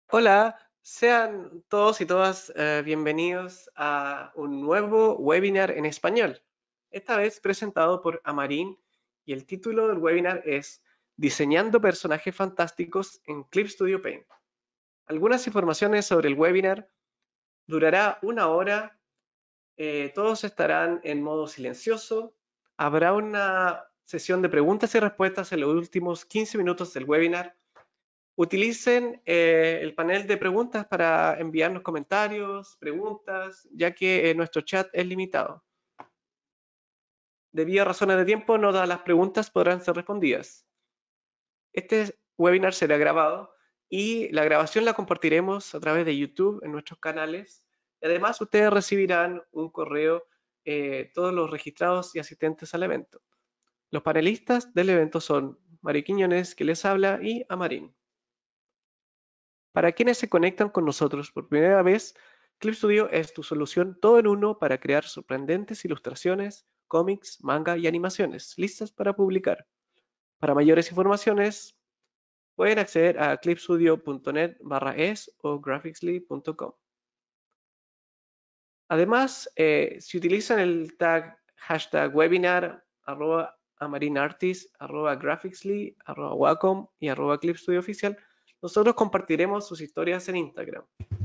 Hola, sean todos y todas bienvenidos a un nuevo webinar en español, esta vez presentado por Amarín, y el título del webinar es Diseñando personajes fantásticos en Clip Studio Paint. Algunas informaciones sobre el webinar: durará una hora, todos estarán en modo silencioso, habrá una sesión de preguntas y respuestas en los últimos 15 minutos del webinar. Utilicen el panel de preguntas para enviarnos comentarios, preguntas, ya que nuestro chat es limitado. Debido a razones de tiempo, no todas las preguntas podrán ser respondidas. Este webinar será grabado y la grabación la compartiremos a través de YouTube en nuestros canales. Y además, ustedes recibirán un correo, todos los registrados y asistentes al evento. Los panelistas del evento son Mari Quiñones, que les habla, y Amarín. Para quienes se conectan con nosotros por primera vez, Clip Studio es tu solución todo en uno para crear sorprendentes ilustraciones, cómics, manga y animaciones listas para publicar. Para mayores informaciones, pueden acceder a clipstudio.net/es o graphicsly.com. Además, si utilizan el tag hashtag webinar, @amarinartist, @graphicsly, @wacom y @clipstudioficial, nosotros compartiremos sus historias en Instagram.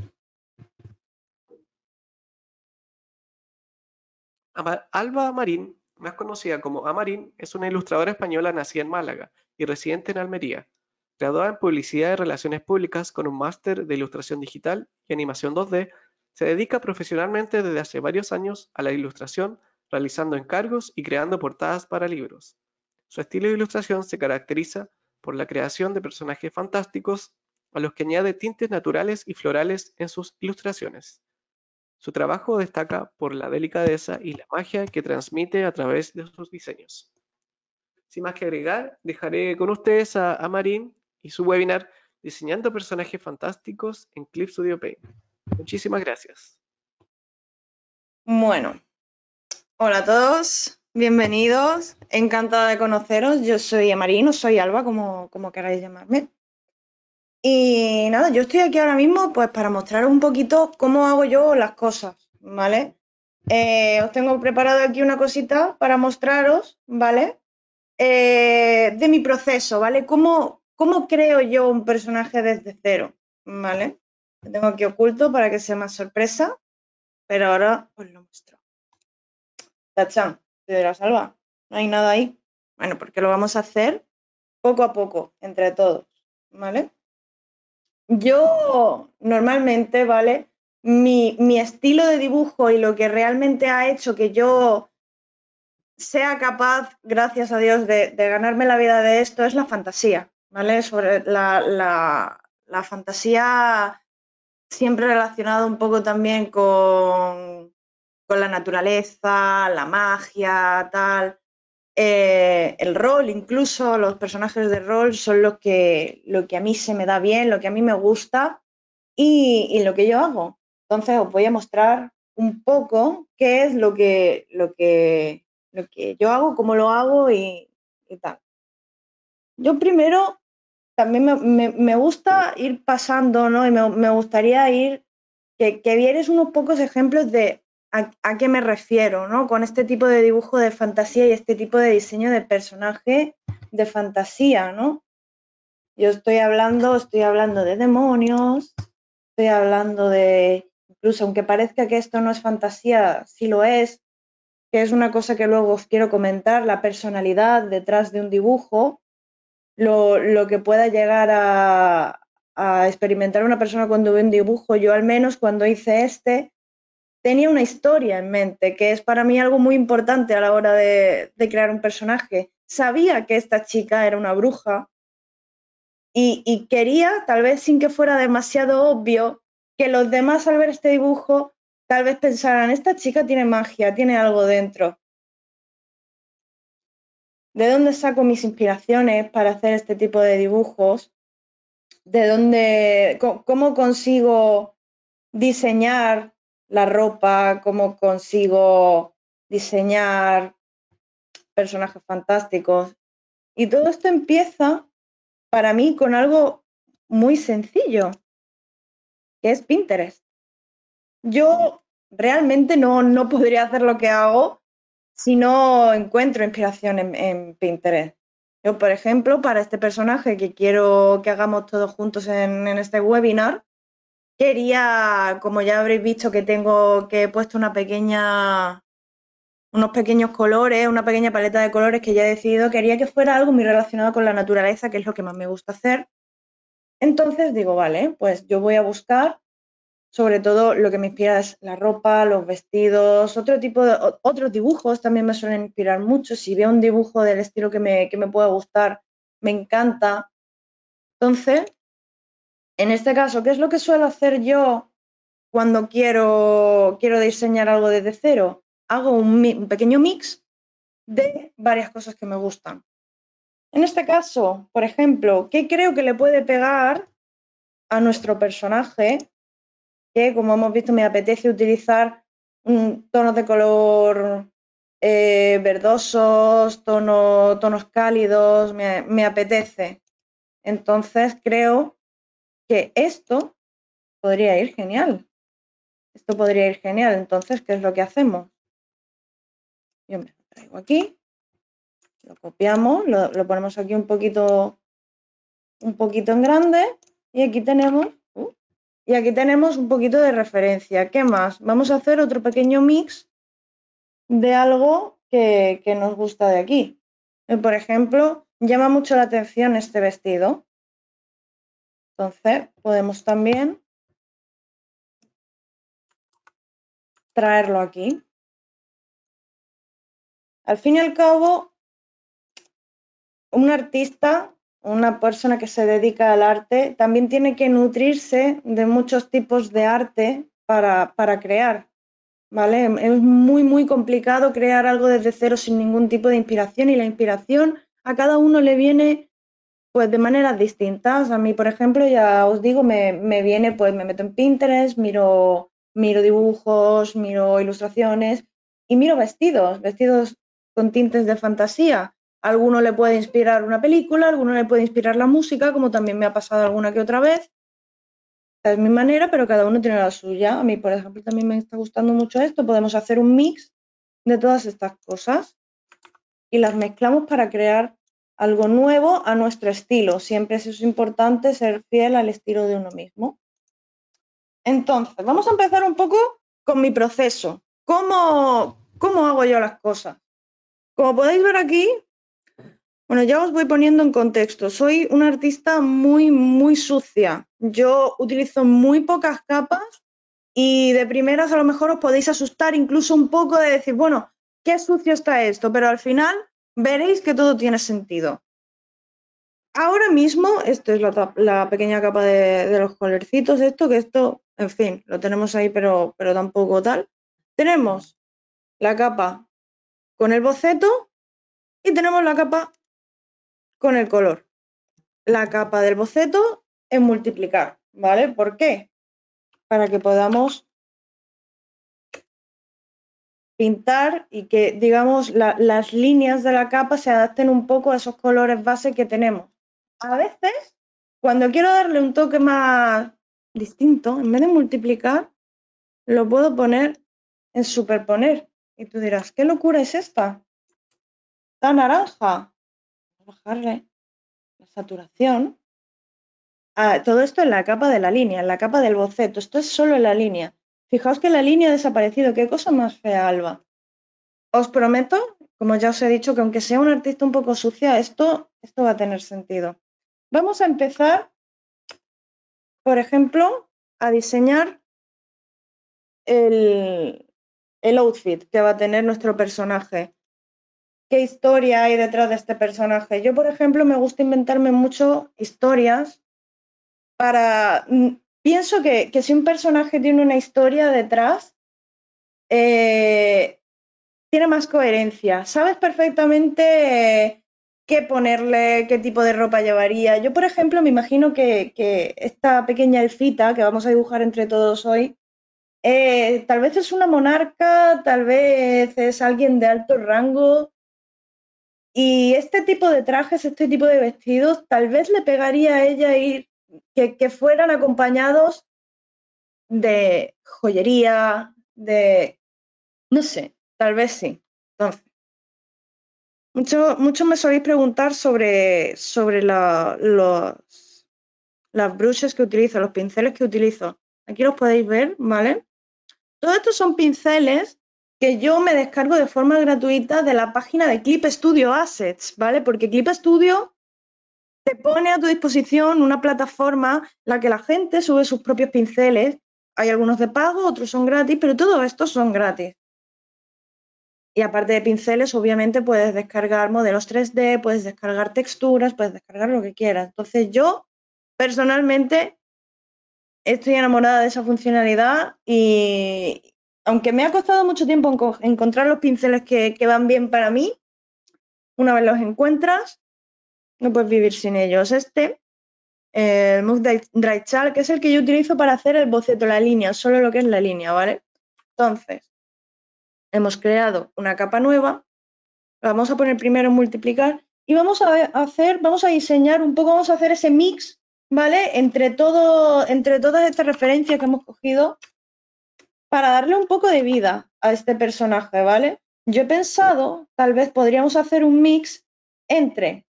Alba Marín, más conocida como Amarín, es una ilustradora española nacida en Málaga y residente en Almería. Graduada en Publicidad y Relaciones Públicas con un máster de Ilustración Digital y Animación 2D, se dedica profesionalmente desde hace varios años a la ilustración, realizando encargos y creando portadas para libros. Su estilo de ilustración se caracteriza por la creación de personajes fantásticos a los que añade tintes naturales y florales en sus ilustraciones. Su trabajo destaca por la delicadeza y la magia que transmite a través de sus diseños. Sin más que agregar, dejaré con ustedes a Marín y su webinar Diseñando personajes fantásticos en Clip Studio Paint. Muchísimas gracias. Bueno, hola a todos, bienvenidos, encantada de conoceros. Yo soy Amarín, o soy Alba, como queráis llamarme. Y nada, yo estoy aquí ahora mismo pues para mostraros un poquito cómo hago yo las cosas, ¿vale? Os tengo preparado aquí una cosita para mostraros, ¿vale? De mi proceso, ¿vale? ¿Cómo creo yo un personaje desde cero? ¿Vale? Lo tengo aquí oculto para que sea más sorpresa, pero ahora os lo muestro. Tachán, te la salva. No hay nada ahí. Bueno, porque lo vamos a hacer poco a poco, entre todos, ¿vale? Yo normalmente, ¿vale? Mi estilo de dibujo y lo que realmente ha hecho que yo sea capaz, gracias a Dios, de ganarme la vida de esto es la fantasía, ¿vale? Sobre la fantasía siempre relacionada un poco también con la naturaleza, la magia, tal. El rol, incluso los personajes de rol son lo que a mí se me da bien, lo que a mí me gusta y lo que yo hago. Entonces os voy a mostrar un poco qué es lo que yo hago, cómo lo hago y tal. Yo primero también me gusta ir pasando, ¿no? Y me gustaría ir que vieres unos pocos ejemplos de a qué me refiero, ¿no? Con este tipo de dibujo de fantasía y este tipo de diseño de personaje de fantasía, ¿no? Yo estoy hablando de demonios, estoy hablando de, incluso aunque parezca que esto no es fantasía, sí lo es, que es una cosa que luego os quiero comentar, la personalidad detrás de un dibujo, lo que pueda llegar a experimentar una persona cuando ve un dibujo. Yo al menos cuando hice este, tenía una historia en mente, que es para mí algo muy importante a la hora de crear un personaje. Sabía que esta chica era una bruja y quería, tal vez sin que fuera demasiado obvio, que los demás al ver este dibujo tal vez pensaran, esta chica tiene magia, tiene algo dentro. ¿De dónde saco mis inspiraciones para hacer este tipo de dibujos? ¿De dónde, cómo consigo diseñar la ropa? ¿Cómo consigo diseñar personajes fantásticos? Y todo esto empieza para mí con algo muy sencillo. que es Pinterest. Yo realmente no podría hacer lo que hago si no encuentro inspiración en Pinterest. Yo, por ejemplo, para este personaje que quiero que hagamos todos juntos en este webinar, quería, como ya habréis visto que he puesto unos pequeños colores, una pequeña paleta de colores que ya he decidido, quería que fuera algo muy relacionado con la naturaleza, que es lo que más me gusta hacer. Entonces digo, vale, pues yo voy a buscar, sobre todo lo que me inspira es la ropa, los vestidos, otros dibujos también me suelen inspirar mucho. Si veo un dibujo del estilo que me pueda gustar, me encanta. Entonces, en este caso, ¿qué es lo que suelo hacer yo cuando quiero diseñar algo desde cero? Hago un pequeño mix de varias cosas que me gustan. En este caso, por ejemplo, ¿qué creo que le puede pegar a nuestro personaje? Que, como hemos visto, me apetece utilizar tonos de color verdosos, tonos cálidos, me apetece. Entonces creo que esto podría ir genial. Esto podría ir genial. Entonces, ¿qué es lo que hacemos? Yo me lo traigo aquí, lo copiamos, lo ponemos aquí un poquito en grande y y aquí tenemos un poquito de referencia. ¿Qué más? Vamos a hacer otro pequeño mix de algo que nos gusta de aquí. Por ejemplo, llama mucho la atención este vestido. Entonces, podemos también traerlo aquí. Al fin y al cabo, un artista, una persona que se dedica al arte, también tiene que nutrirse de muchos tipos de arte para crear, ¿vale? Es muy complicado crear algo desde cero sin ningún tipo de inspiración, y la inspiración a cada uno le viene pues de maneras distintas. A mí, por ejemplo, ya os digo, me viene, pues me meto en Pinterest, miro dibujos, miro ilustraciones y miro vestidos con tintes de fantasía. A alguno le puede inspirar una película, a alguno le puede inspirar la música, como también me ha pasado alguna que otra vez. Es mi manera, pero cada uno tiene la suya. A mí, por ejemplo, también me está gustando mucho esto. Podemos hacer un mix de todas estas cosas y las mezclamos para crear algo nuevo a nuestro estilo. Siempre es importante ser fiel al estilo de uno mismo. Entonces, vamos a empezar un poco con mi proceso. ¿Cómo hago yo las cosas? Como podéis ver aquí, bueno, ya os voy poniendo en contexto. Soy una artista muy sucia. Yo utilizo muy pocas capas y de primeras a lo mejor os podéis asustar incluso un poco de decir, bueno, qué sucio está esto, pero al final veréis que todo tiene sentido. Ahora mismo, esto es la pequeña capa de los colorcitos, esto, en fin, lo tenemos ahí, pero tampoco tal. Tenemos la capa con el boceto y tenemos la capa con el color. La capa del boceto es multiplicar, ¿vale? ¿Por qué? Para que podamos pintar y que, digamos, las líneas de la capa se adapten un poco a esos colores base que tenemos. A veces, cuando quiero darle un toque más distinto, en vez de multiplicar, lo puedo poner en superponer. Y tú dirás, ¿qué locura es esta? Está naranja. Bajarle la saturación. Todo esto en la capa de la línea, en la capa del boceto. Esto es solo en la línea. Fijaos que la línea ha desaparecido. ¿Qué cosa más fea, Alba? Os prometo, como ya os he dicho, que aunque sea un artista un poco sucia, esto va a tener sentido. Vamos a empezar, por ejemplo, a diseñar el outfit que va a tener nuestro personaje. ¿Qué historia hay detrás de este personaje? Yo, por ejemplo, me gusta inventarme mucho historias para... Pienso que si un personaje tiene una historia detrás, tiene más coherencia. Sabes perfectamente qué ponerle, qué tipo de ropa llevaría. Yo, por ejemplo, me imagino que esta pequeña elfita que vamos a dibujar entre todos hoy, tal vez es una monarca, tal vez es alguien de alto rango. Y este tipo de trajes, este tipo de vestidos, tal vez le pegaría a ella ir, que fueran acompañados de joyería, de, no sé, tal vez sí. Entonces, mucho me soléis preguntar sobre las brushes que utilizo, los pinceles que utilizo. Aquí los podéis ver, ¿vale? Todos estos son pinceles que yo me descargo de forma gratuita de la página de Clip Studio Assets, ¿vale? Porque Clip Studio te pone a tu disposición una plataforma en la que la gente sube sus propios pinceles. Hay algunos de pago, otros son gratis, pero todos estos son gratis. Y aparte de pinceles, obviamente puedes descargar modelos 3D, puedes descargar texturas, puedes descargar lo que quieras. Entonces yo, personalmente, estoy enamorada de esa funcionalidad y aunque me ha costado mucho tiempo encontrar los pinceles que van bien para mí, una vez los encuentras, no puedes vivir sin ellos. El Move Dry Chalk, que es el que yo utilizo para hacer el boceto, la línea, solo lo que es la línea, ¿vale? Entonces, hemos creado una capa nueva, la vamos a poner primero en multiplicar y vamos a diseñar un poco, vamos a hacer ese mix, ¿vale? Entre todas estas referencias que hemos cogido para darle un poco de vida a este personaje, ¿vale? Yo he pensado, tal vez podríamos hacer un mix entre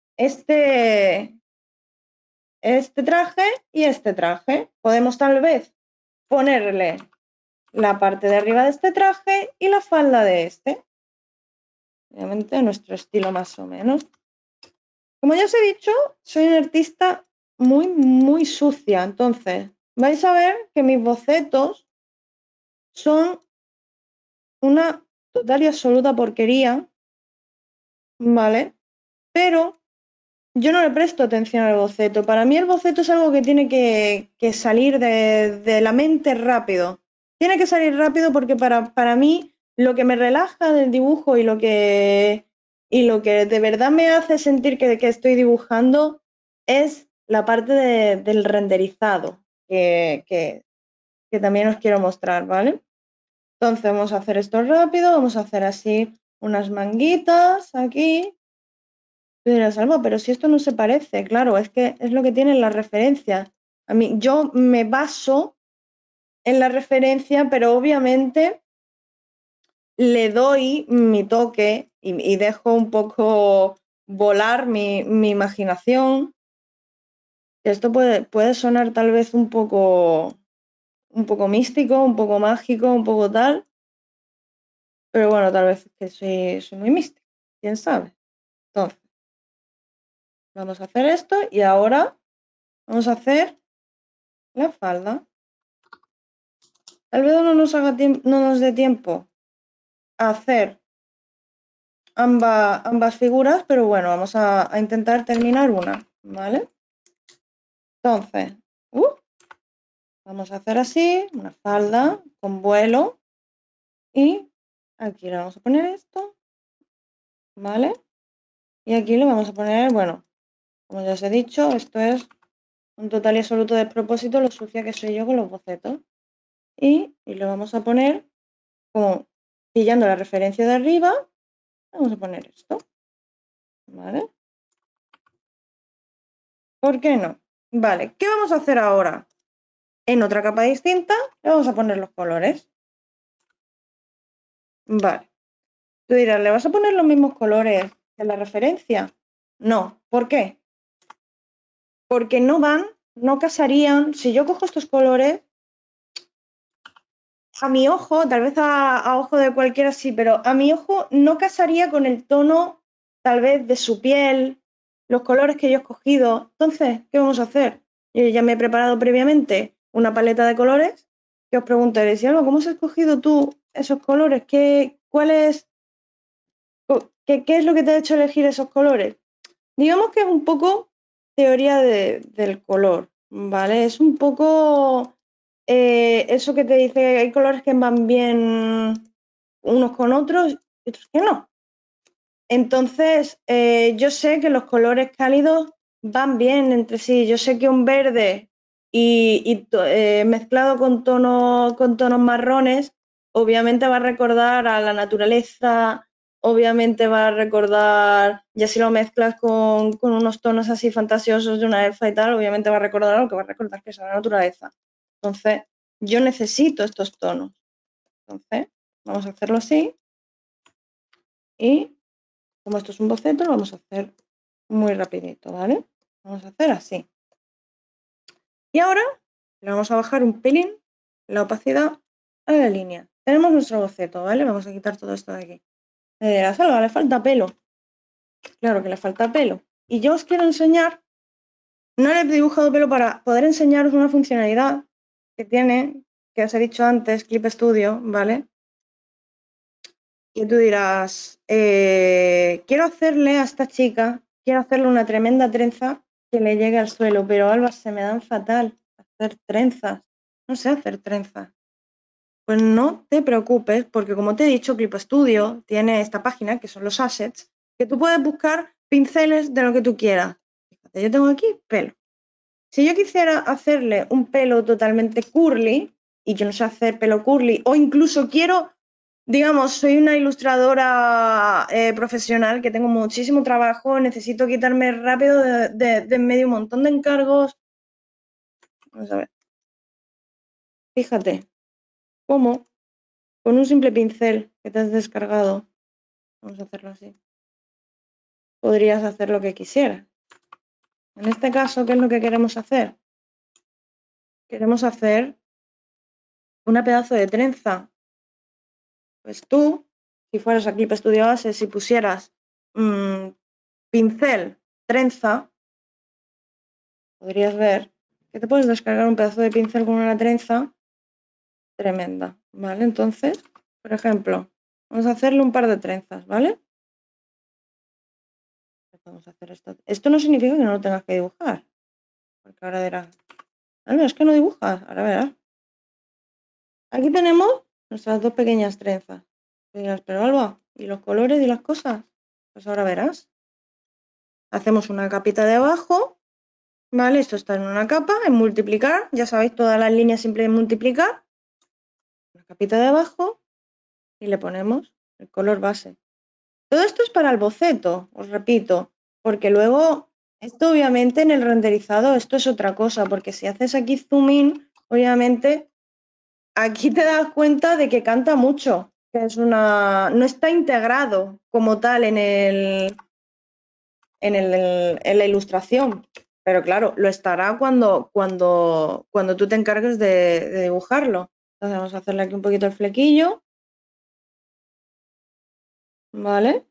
este traje y este traje. Podemos tal vez ponerle la parte de arriba de este traje y la falda de este. Obviamente nuestro estilo más o menos. Como ya os he dicho, soy una artista muy, muy sucia. Entonces, vais a ver que mis bocetos son una total y absoluta porquería, ¿vale? Pero yo no le presto atención al boceto. Para mí el boceto es algo que tiene que salir de la mente rápido. Tiene que salir rápido porque para mí lo que me relaja del dibujo y lo que de verdad me hace sentir que estoy dibujando es la parte del renderizado que también os quiero mostrar, ¿vale? Entonces vamos a hacer esto rápido, vamos a hacer así unas manguitas aquí. Tú dirás, Alba, pero si esto no se parece, claro, es que es lo que tienen las referencias. A mí, yo me baso en la referencia, pero obviamente le doy mi toque y dejo un poco volar mi imaginación. Esto puede sonar tal vez un poco místico, un poco mágico, un poco tal, pero bueno, tal vez que soy muy mística, quién sabe. Entonces, vamos a hacer esto y ahora vamos a hacer la falda. Tal vez no nos dé tiempo a hacer ambas figuras, pero bueno, vamos a intentar terminar una, ¿vale? Entonces, vamos a hacer así, una falda con vuelo y aquí le vamos a poner esto, ¿vale? Y aquí le vamos a poner, bueno, como ya os he dicho, esto es un total y absoluto despropósito lo sucia que soy yo con los bocetos. Y le vamos a poner, como pillando la referencia de arriba, vamos a poner esto, ¿vale? ¿Por qué no? Vale, ¿qué vamos a hacer ahora? En otra capa distinta le vamos a poner los colores. Vale. Tú dirás, ¿le vas a poner los mismos colores en la referencia? No. ¿Por qué? Porque no casarían. Si yo cojo estos colores, a mi ojo, tal vez a ojo de cualquiera sí, pero a mi ojo no casaría con el tono tal vez de su piel, los colores que yo he escogido. Entonces, ¿qué vamos a hacer? Yo ya me he preparado previamente una paleta de colores que os preguntaréis, Alba, ¿cómo has escogido tú esos colores? ¿Qué es lo que te ha hecho elegir esos colores? Digamos que es un poco teoría del color, ¿vale? Es un poco eso que te dice, hay colores que van bien unos con otros y otros que no. Entonces, yo sé que los colores cálidos van bien entre sí. Yo sé que un verde mezclado con tonos marrones, obviamente va a recordar a la naturaleza, obviamente va a recordar, ya si lo mezclas con unos tonos así fantasiosos de una elfa y tal, obviamente va a recordar algo que va a recordar que es la naturaleza. Entonces, yo necesito estos tonos. Entonces, vamos a hacerlo así. Y como esto es un boceto, lo vamos a hacer muy rapidito, ¿vale? Vamos a hacer así. Y ahora le vamos a bajar un pelín la opacidad a la línea. Tenemos nuestro boceto, ¿vale? Vamos a quitar todo esto de aquí. Me dirás, Alba, le falta pelo. Claro que le falta pelo. Y yo os quiero enseñar, no le he dibujado pelo para poder enseñaros una funcionalidad que tiene, que os he dicho antes, Clip Studio, ¿vale? Y tú dirás, quiero hacerle a esta chica, quiero hacerle una tremenda trenza que le llegue al suelo, pero Alba, se me dan fatal hacer trenzas. No sé hacer trenzas. Pues no te preocupes, porque como te he dicho, Clip Studio tiene esta página, que son los assets, que tú puedes buscar pinceles de lo que tú quieras. Fíjate, yo tengo aquí pelo. Si yo quisiera hacerle un pelo totalmente curly, y yo no sé hacer pelo curly, o incluso quiero, digamos, soy una ilustradora profesional que tengo muchísimo trabajo, necesito quitarme rápido de en medio un montón de encargos. Vamos a ver. Fíjate cómo con un simple pincel que te has descargado, vamos a hacerlo así, podrías hacer lo que quisieras. En este caso, ¿qué es lo que queremos hacer? Queremos hacer una pedazo de trenza. Pues tú, si fueras aquí para Studio Base, si pusieras pincel, trenza, podrías ver que te puedes descargar un pedazo de pincel con una trenza tremenda, ¿vale? Entonces, por ejemplo, vamos a hacerle un par de trenzas, ¿vale? Vamos a hacer esto. Esto no significa que no lo tengas que dibujar, porque ahora dirás, Alba, es que no dibujas, ahora verás. Aquí tenemos nuestras dos pequeñas trenzas. Y dirás, pero Alba, ¿y los colores y las cosas? Pues ahora verás. Hacemos una capita de abajo, ¿vale? Esto está en una capa, en multiplicar, ya sabéis, todas las líneas siempre en multiplicar. Una capita de abajo y le ponemos el color base. Todo esto es para el boceto, os repito, porque luego, esto obviamente en el renderizado, esto es otra cosa, porque si haces aquí zoom in, obviamente aquí te das cuenta de que canta mucho, que es no está integrado como tal en la ilustración, pero claro, lo estará cuando tú te encargues de dibujarlo. Entonces vamos a hacerle aquí un poquito el flequillo, ¿vale?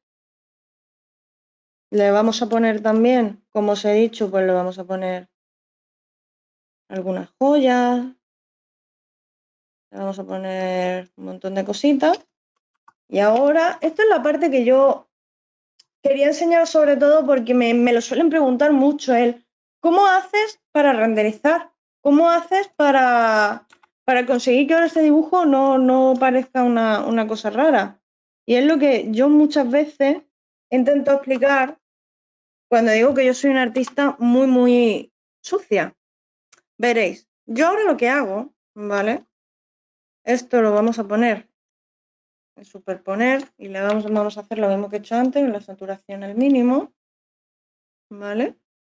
Le vamos a poner también, como os he dicho, pues le vamos a poner algunas joyas, le vamos a poner un montón de cositas. Y ahora, esto es la parte que yo quería enseñar sobre todo porque me lo suelen preguntar mucho ¿cómo haces para renderizar? ¿Cómo haces para conseguir que ahora este dibujo no parezca una cosa rara? Y es lo que yo muchas veces intento explicar cuando digo que yo soy una artista muy, muy sucia. Veréis, yo ahora lo que hago, ¿vale? Esto lo vamos a poner en superponer y vamos a hacer lo mismo que he hecho antes, la saturación al mínimo, ¿vale?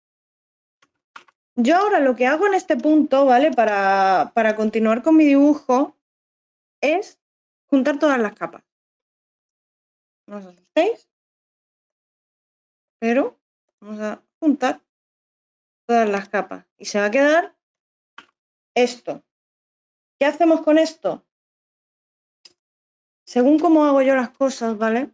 Yo ahora lo que hago en este punto, ¿vale? Para continuar con mi dibujo, es juntar todas las capas. No os asustéis, pero vamos a juntar todas las capas. Y se va a quedar esto. ¿Qué hacemos con esto? Según cómo hago yo las cosas, ¿vale?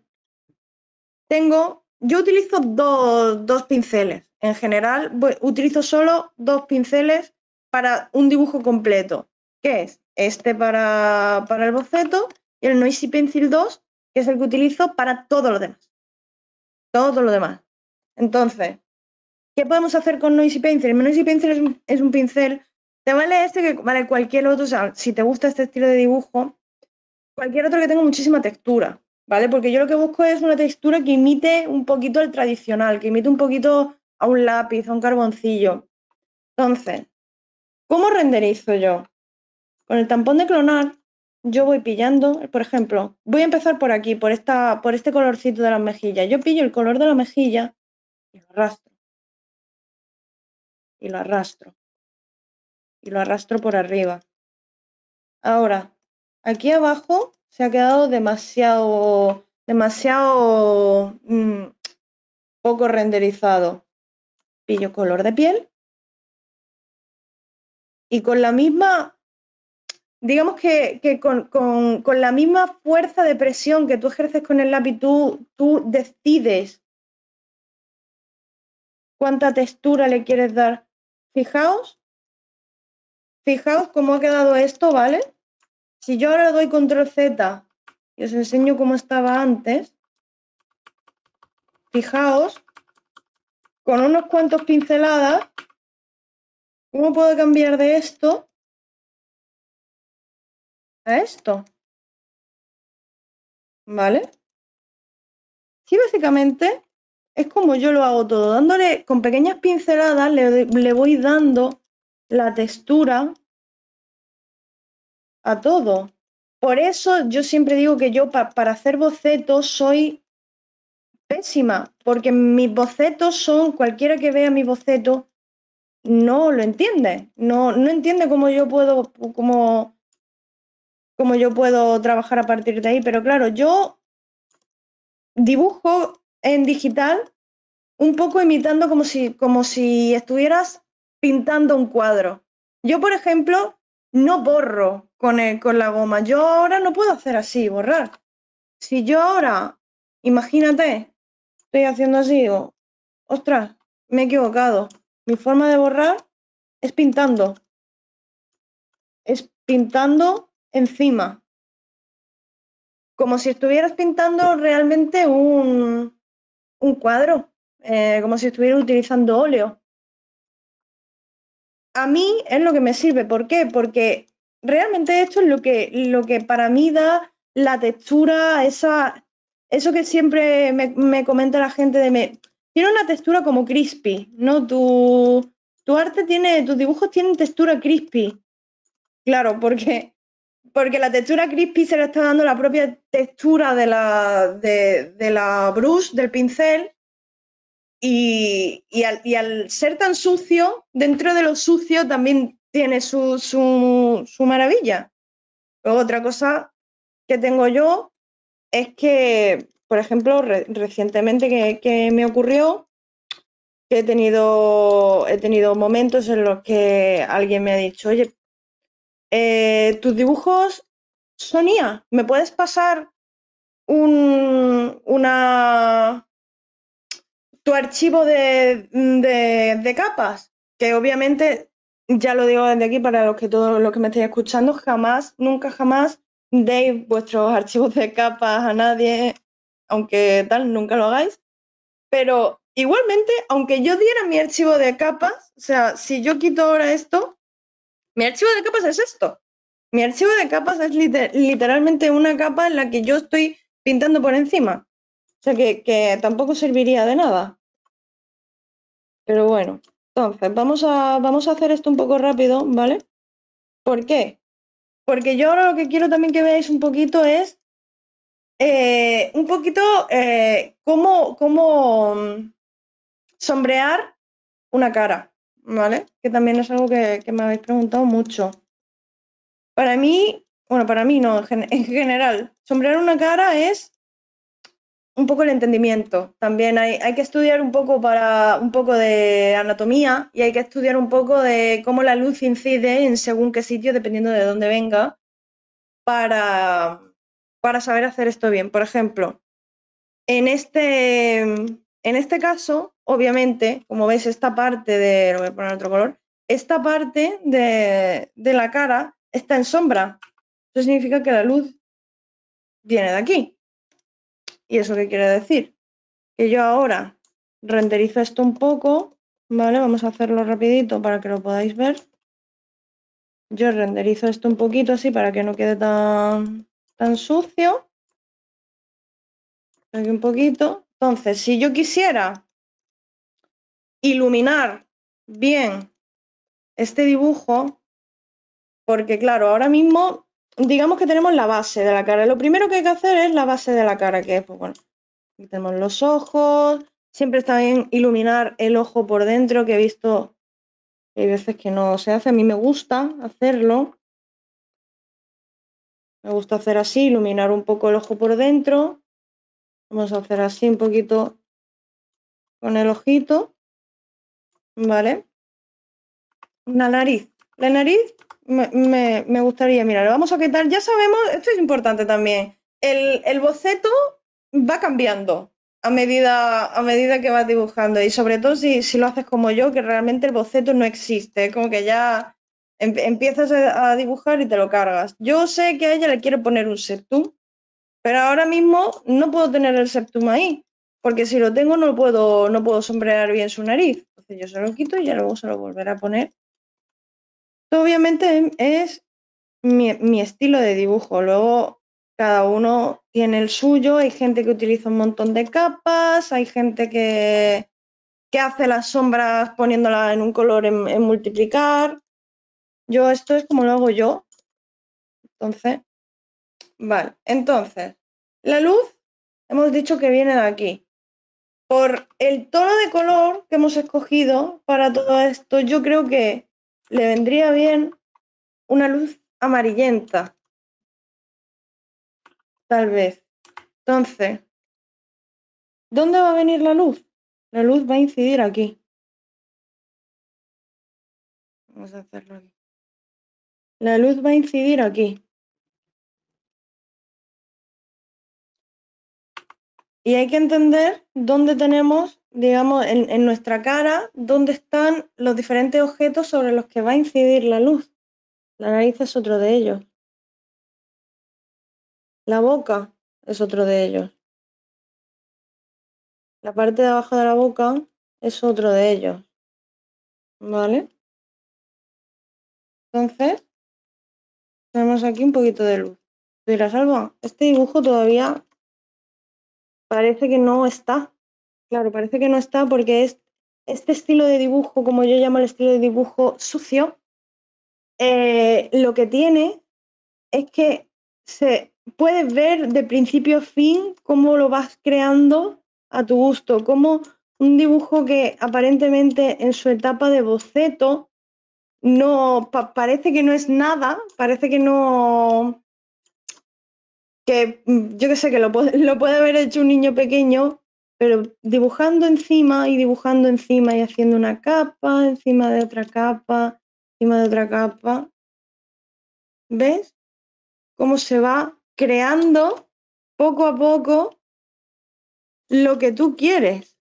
Yo utilizo dos pinceles. En general, utilizo solo dos pinceles para un dibujo completo, que es este para el boceto y el Noisy Pencil 2, que es el que utilizo para todo lo demás. Todo lo demás. Entonces, ¿qué podemos hacer con Noisy Pencil? El Noisy Pencil es un pincel, te vale este que vale cualquier otro, o sea, si te gusta este estilo de dibujo, cualquier otro que tenga muchísima textura, ¿vale? Porque yo lo que busco es una textura que imite un poquito el tradicional, que imite un poquito a un lápiz, a un carboncillo. Entonces, ¿cómo renderizo yo? Con el tampón de clonar, yo voy pillando, por ejemplo, voy a empezar por aquí, por este colorcito de las mejillas. Yo pillo el color de la mejilla y lo arrastro, y lo arrastro, y lo arrastro por arriba. Ahora, aquí abajo se ha quedado demasiado poco renderizado. Pillo color de piel y con la misma, digamos que con la misma fuerza de presión que tú ejerces con el lápiz, tú decides cuánta textura le quieres dar. Fijaos, fijaos cómo ha quedado esto, ¿vale? Si yo ahora doy control Z y os enseño cómo estaba antes, fijaos, con unos cuantos pinceladas, ¿cómo puedo cambiar de esto a esto? ¿Vale? Sí, básicamente es como yo lo hago todo, dándole con pequeñas pinceladas, le voy dando la textura a todo. Por eso yo siempre digo que yo para hacer bocetos soy pésima, porque mis bocetos son, cualquiera que vea mi boceto no lo entiende, no entiende cómo yo puedo trabajar a partir de ahí, pero claro, yo dibujo en digital un poco imitando como si estuvieras pintando un cuadro. Yo, por ejemplo, no borro con la goma. Yo ahora no puedo hacer así, borrar. Si yo ahora, imagínate, estoy haciendo así, digo, ostras, me he equivocado. Mi forma de borrar es pintando encima, como si estuvieras pintando realmente un cuadro, como si estuvieras utilizando óleo. A mí es lo que me sirve. ¿Por qué? Porque realmente esto es lo que para mí da la textura, eso que siempre me comenta la gente tiene una textura como crispy, ¿no? Tu arte tiene, tus dibujos tienen textura crispy. Claro, porque la textura crispy se le está dando la propia textura de la brush, del pincel, y al ser tan sucio, dentro de lo sucio también tiene su maravilla. Luego, otra cosa que tengo yo es que, por ejemplo, recientemente que me ocurrió, que he tenido momentos en los que alguien me ha dicho, oye, tus dibujos son IA, ¿me puedes pasar una, tu archivo de capas? Que obviamente, ya lo digo desde aquí para todos los que me estéis escuchando, jamás, nunca jamás deis vuestros archivos de capas a nadie, aunque tal, nunca lo hagáis. Pero igualmente, aunque yo diera mi archivo de capas, o sea, si yo quito ahora esto, mi archivo de capas es esto. Mi archivo de capas es literalmente una capa en la que yo estoy pintando por encima. O sea que tampoco serviría de nada. Pero bueno, entonces vamos a hacer esto un poco rápido, ¿vale? ¿Por qué? Porque yo ahora lo que quiero también que veáis un poquito es un poquito cómo sombrear una cara, ¿vale? Que también es algo que me habéis preguntado mucho. Para mí, bueno, para mí no, en general, sombrear una cara es un poco el entendimiento. También hay que estudiar un poco para un poco de anatomía y hay que estudiar un poco de cómo la luz incide en según qué sitio, dependiendo de dónde venga, para, para saber hacer esto bien. Por ejemplo, en este caso, obviamente, como veis, esta parte lo voy a poner otro color, esta parte de la cara está en sombra. Eso significa que la luz viene de aquí. ¿Y eso qué quiere decir? Que yo ahora renderizo esto un poco, ¿vale? Vamos a hacerlo rapidito para que lo podáis ver. Yo renderizo esto un poquito así para que no quede tan sucio. Aquí un poquito. Entonces, si yo quisiera iluminar bien este dibujo, porque claro, ahora mismo digamos que tenemos la base de la cara. Lo primero que hay que hacer es la base de la cara, que es, pues bueno, aquí tenemos los ojos. Siempre está bien iluminar el ojo por dentro, que he visto. Hay veces que no se hace, a mí me gusta hacerlo. Me gusta hacer así, iluminar un poco el ojo por dentro. Vamos a hacer así un poquito con el ojito, ¿vale? Una nariz. La nariz me gustaría, mira, le vamos a quitar, ya sabemos, esto es importante también, el boceto va cambiando a medida que vas dibujando y sobre todo si lo haces como yo, que realmente el boceto no existe, es como que ya empiezas a dibujar y te lo cargas. Yo sé que a ella le quiero poner un septum, pero ahora mismo no puedo tener el septum ahí, porque si lo tengo no puedo sombrear bien su nariz. Entonces yo se lo quito y ya luego se lo volveré a poner. Obviamente es mi estilo de dibujo. Luego cada uno tiene el suyo. Hay gente que utiliza un montón de capas, hay gente que hace las sombras poniéndolas en un color en multiplicar. Yo esto es como lo hago yo. Entonces, vale. Entonces, la luz hemos dicho que viene de aquí. Por el tono de color que hemos escogido para todo esto, yo creo que le vendría bien una luz amarillenta, tal vez. Entonces, ¿dónde va a venir la luz? La luz va a incidir aquí. Vamos a hacerlo aquí. La luz va a incidir aquí. Y hay que entender dónde tenemos, digamos, en nuestra cara, dónde están los diferentes objetos sobre los que va a incidir la luz. La nariz es otro de ellos. La boca es otro de ellos. La parte de abajo de la boca es otro de ellos. ¿Vale? Entonces, tenemos aquí un poquito de luz. Tú dirás, Alba, este dibujo todavía parece que no está. Claro, parece que no está porque es este estilo de dibujo, como yo llamo el estilo de dibujo sucio, lo que tiene es que se puedes ver de principio a fin cómo lo vas creando a tu gusto, como un dibujo que aparentemente en su etapa de boceto no parece que no es nada, parece que no, que yo que sé, que lo puede haber hecho un niño pequeño, pero dibujando encima y dibujando encima y haciendo una capa encima de otra capa, encima de otra capa, ¿ves? Cómo se va creando poco a poco lo que tú quieres.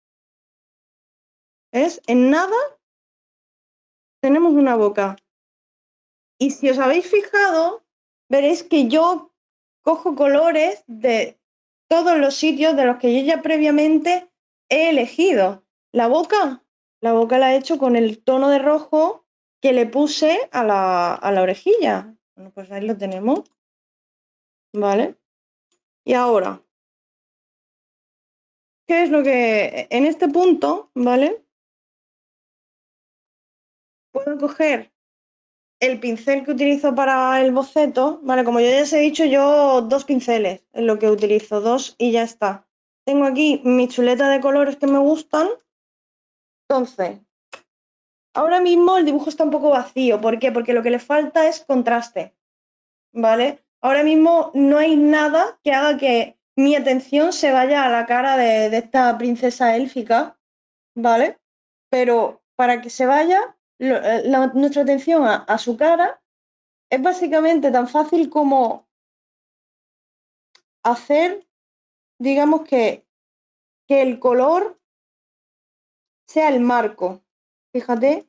¿Es? En nada tenemos una boca. Y si os habéis fijado, veréis que yo cojo colores de todos los sitios de los que yo ya previamente he elegido. La boca la he hecho con el tono de rojo que le puse a la orejilla. Bueno, pues ahí lo tenemos, ¿vale? Y ahora, ¿qué es lo que en este punto, ¿vale? Puedo coger el pincel que utilizo para el boceto, ¿vale? Como yo ya os he dicho, yo dos pinceles es lo que utilizo, dos y ya está. Tengo aquí mi chuleta de colores que me gustan. Entonces, ahora mismo el dibujo está un poco vacío. ¿Por qué? Porque lo que le falta es contraste, ¿vale? Ahora mismo no hay nada que haga que mi atención se vaya a la cara de esta princesa élfica, ¿vale? Pero para que se vaya nuestra atención a su cara, es básicamente tan fácil como hacer, digamos que el color sea el marco. Fíjate,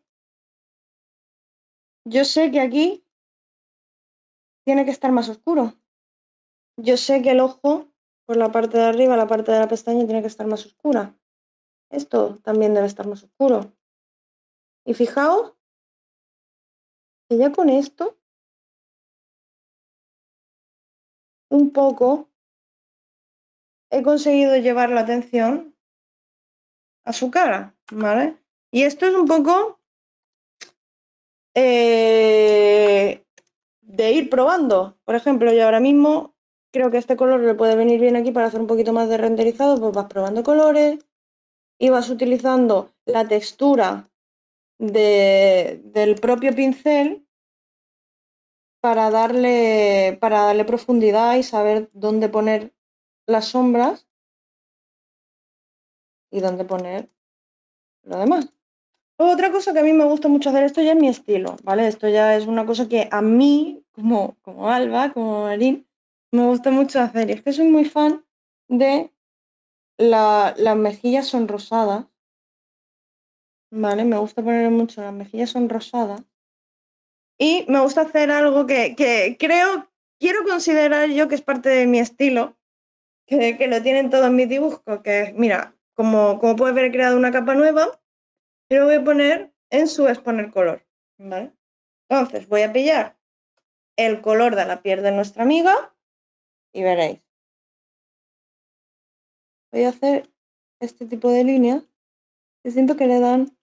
yo sé que aquí tiene que estar más oscuro. Yo sé que el ojo, por la parte de arriba, la parte de la pestaña, tiene que estar más oscura. Esto también debe estar más oscuro. Y fijaos que ya con esto, un poco, he conseguido llevar la atención a su cara, ¿vale? Y esto es un poco de ir probando. Por ejemplo, yo ahora mismo creo que este color le puede venir bien aquí para hacer un poquito más de renderizado, pues vas probando colores y vas utilizando la textura del propio pincel para darle profundidad y saber dónde poner las sombras y dónde poner lo demás. Otra cosa que a mí me gusta mucho hacer, esto ya es mi estilo, ¿vale? Esto ya es una cosa que a mí, como Alba, como Marín, me gusta mucho hacer. Y es que soy muy fan de las mejillas sonrosadas, ¿vale? Me gusta poner mucho las mejillas sonrosadas. Y me gusta hacer algo que quiero considerar yo que es parte de mi estilo, que lo tienen todos mis dibujos, que es, mira, como puedes ver, he creado una capa nueva y lo voy a poner en su exponer color, ¿vale? Entonces voy a pillar el color de la piel de nuestra amiga y veréis. Voy a hacer este tipo de líneas que siento que le dan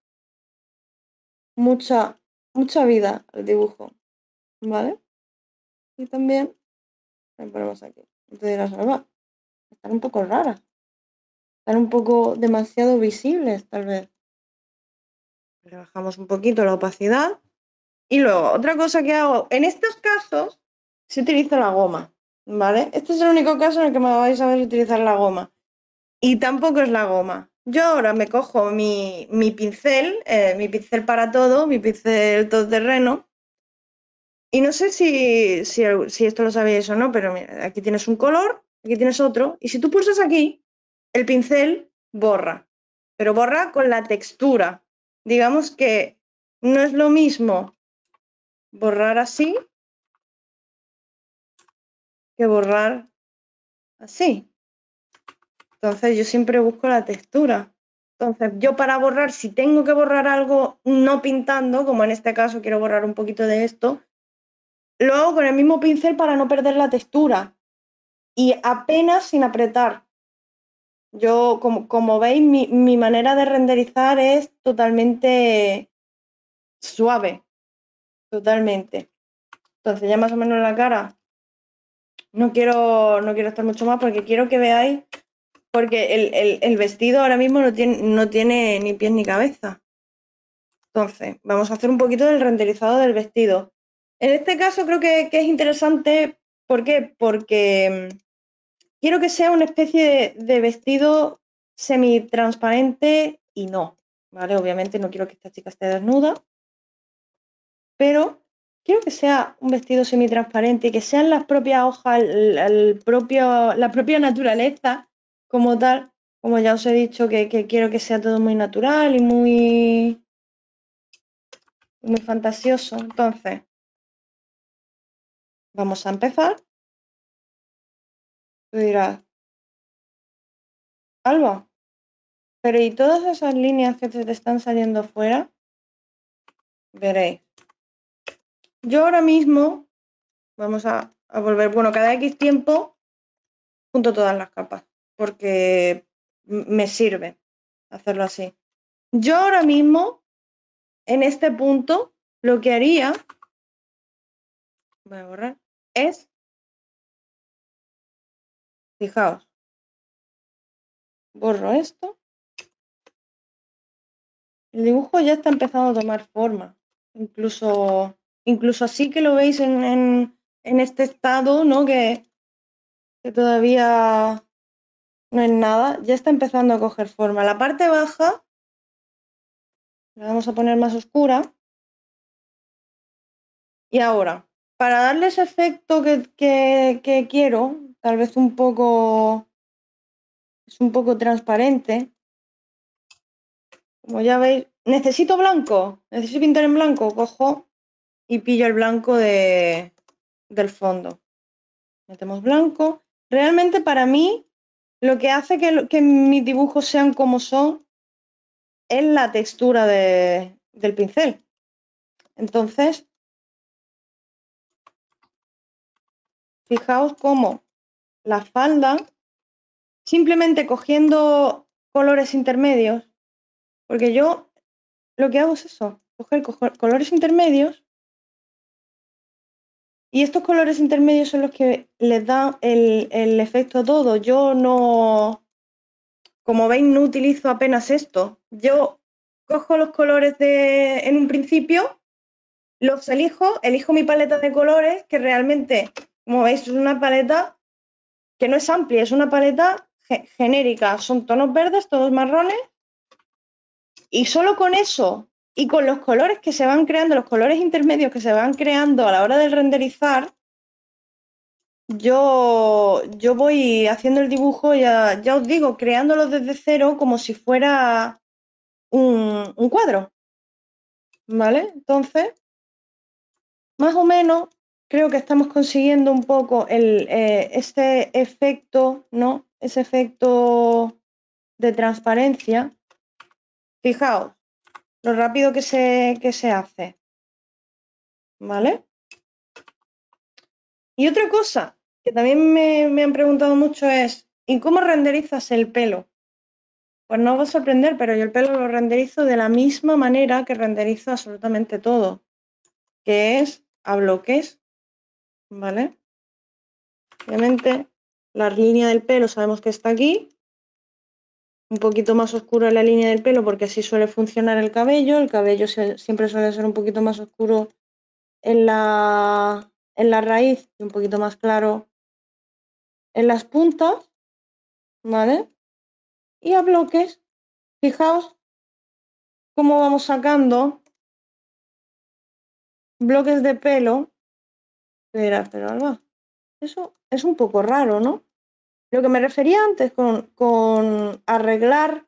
mucha vida al dibujo, ¿vale? Y también le ponemos aquí. Entonces dirás, Alba, están un poco raras, están un poco demasiado visibles, tal vez. Le bajamos un poquito la opacidad. Y luego, otra cosa que hago, en estos casos, se utiliza la goma, ¿vale? Este es el único caso en el que me vais a ver utilizar la goma. Y tampoco es la goma. Yo ahora me cojo mi pincel para todo, mi pincel todoterreno. Y no sé si esto lo sabéis o no, pero mira, aquí tienes un color, aquí tienes otro. Y si tú pulsas aquí, el pincel borra, pero borra con la textura. Digamos que no es lo mismo borrar así que borrar así. Entonces yo siempre busco la textura. Entonces yo para borrar, si tengo que borrar algo no pintando, como en este caso quiero borrar un poquito de esto, lo hago con el mismo pincel para no perder la textura y apenas sin apretar. Yo, como veis, mi manera de renderizar es totalmente suave, totalmente. Entonces ya más o menos la cara no quiero estar mucho más porque quiero que veáis, porque el vestido ahora mismo no tiene ni pies ni cabeza. Entonces, vamos a hacer un poquito del renderizado del vestido. En este caso creo que es interesante, ¿por qué? Porque quiero que sea una especie de vestido semi-transparente y no, ¿vale? Obviamente no quiero que esta chica esté desnuda, pero quiero que sea un vestido semi-transparente y que sean las propias hojas, la propia naturaleza como tal, como ya os he dicho, que quiero que sea todo muy natural y muy fantasioso. Entonces, vamos a empezar. Tú dirás, Alba, pero ¿y todas esas líneas que te están saliendo fuera? Veréis. Yo ahora mismo, vamos a volver, bueno, cada X tiempo junto todas las capas, porque me sirve hacerlo así. Yo ahora mismo, en este punto, lo que haría, voy a borrar, es, fijaos, borro esto, el dibujo ya está empezando a tomar forma, incluso así que lo veis en este estado, ¿no? Que todavía no es nada, ya está empezando a coger forma. La parte baja la vamos a poner más oscura. Y ahora, para darle ese efecto que quiero, tal vez es un poco transparente, como ya veis, necesito blanco, necesito pintar en blanco, cojo y pillo el blanco del fondo. Metemos blanco. Realmente para mí lo que hace que mis dibujos sean como son es la textura del pincel. Entonces, fijaos cómo la falda, simplemente cogiendo colores intermedios, porque yo lo que hago es eso, coger colores intermedios y estos colores intermedios son los que les dan el efecto a todo. Yo no, como veis, no utilizo apenas esto. Yo cojo los colores en un principio Los elijo mi paleta de colores, que realmente, como veis, es una paleta que no es amplia, es una paleta genérica. Son tonos verdes, tonos marrones, y solo con eso y con los colores que se van creando, los colores intermedios que se van creando a la hora de renderizar, yo voy haciendo el dibujo, ya os digo, creándolo desde cero como si fuera un cuadro, ¿vale? Entonces, más o menos, creo que estamos consiguiendo un poco este efecto, ¿no? Ese efecto de transparencia. Fijaos lo rápido que se hace, ¿vale? Y otra cosa que también me han preguntado mucho es, ¿y cómo renderizas el pelo? Pues no os va a sorprender, pero yo el pelo lo renderizo de la misma manera que renderizo absolutamente todo, que es a bloques, ¿vale? Obviamente, la línea del pelo sabemos que está aquí, un poquito más oscuro la línea del pelo porque así suele funcionar el cabello siempre suele ser un poquito más oscuro en la raíz y un poquito más claro en las puntas, ¿vale? Y a bloques, fijaos cómo vamos sacando bloques de pelo. Pero Alba, eso es un poco raro, ¿no? Lo que me refería antes con arreglar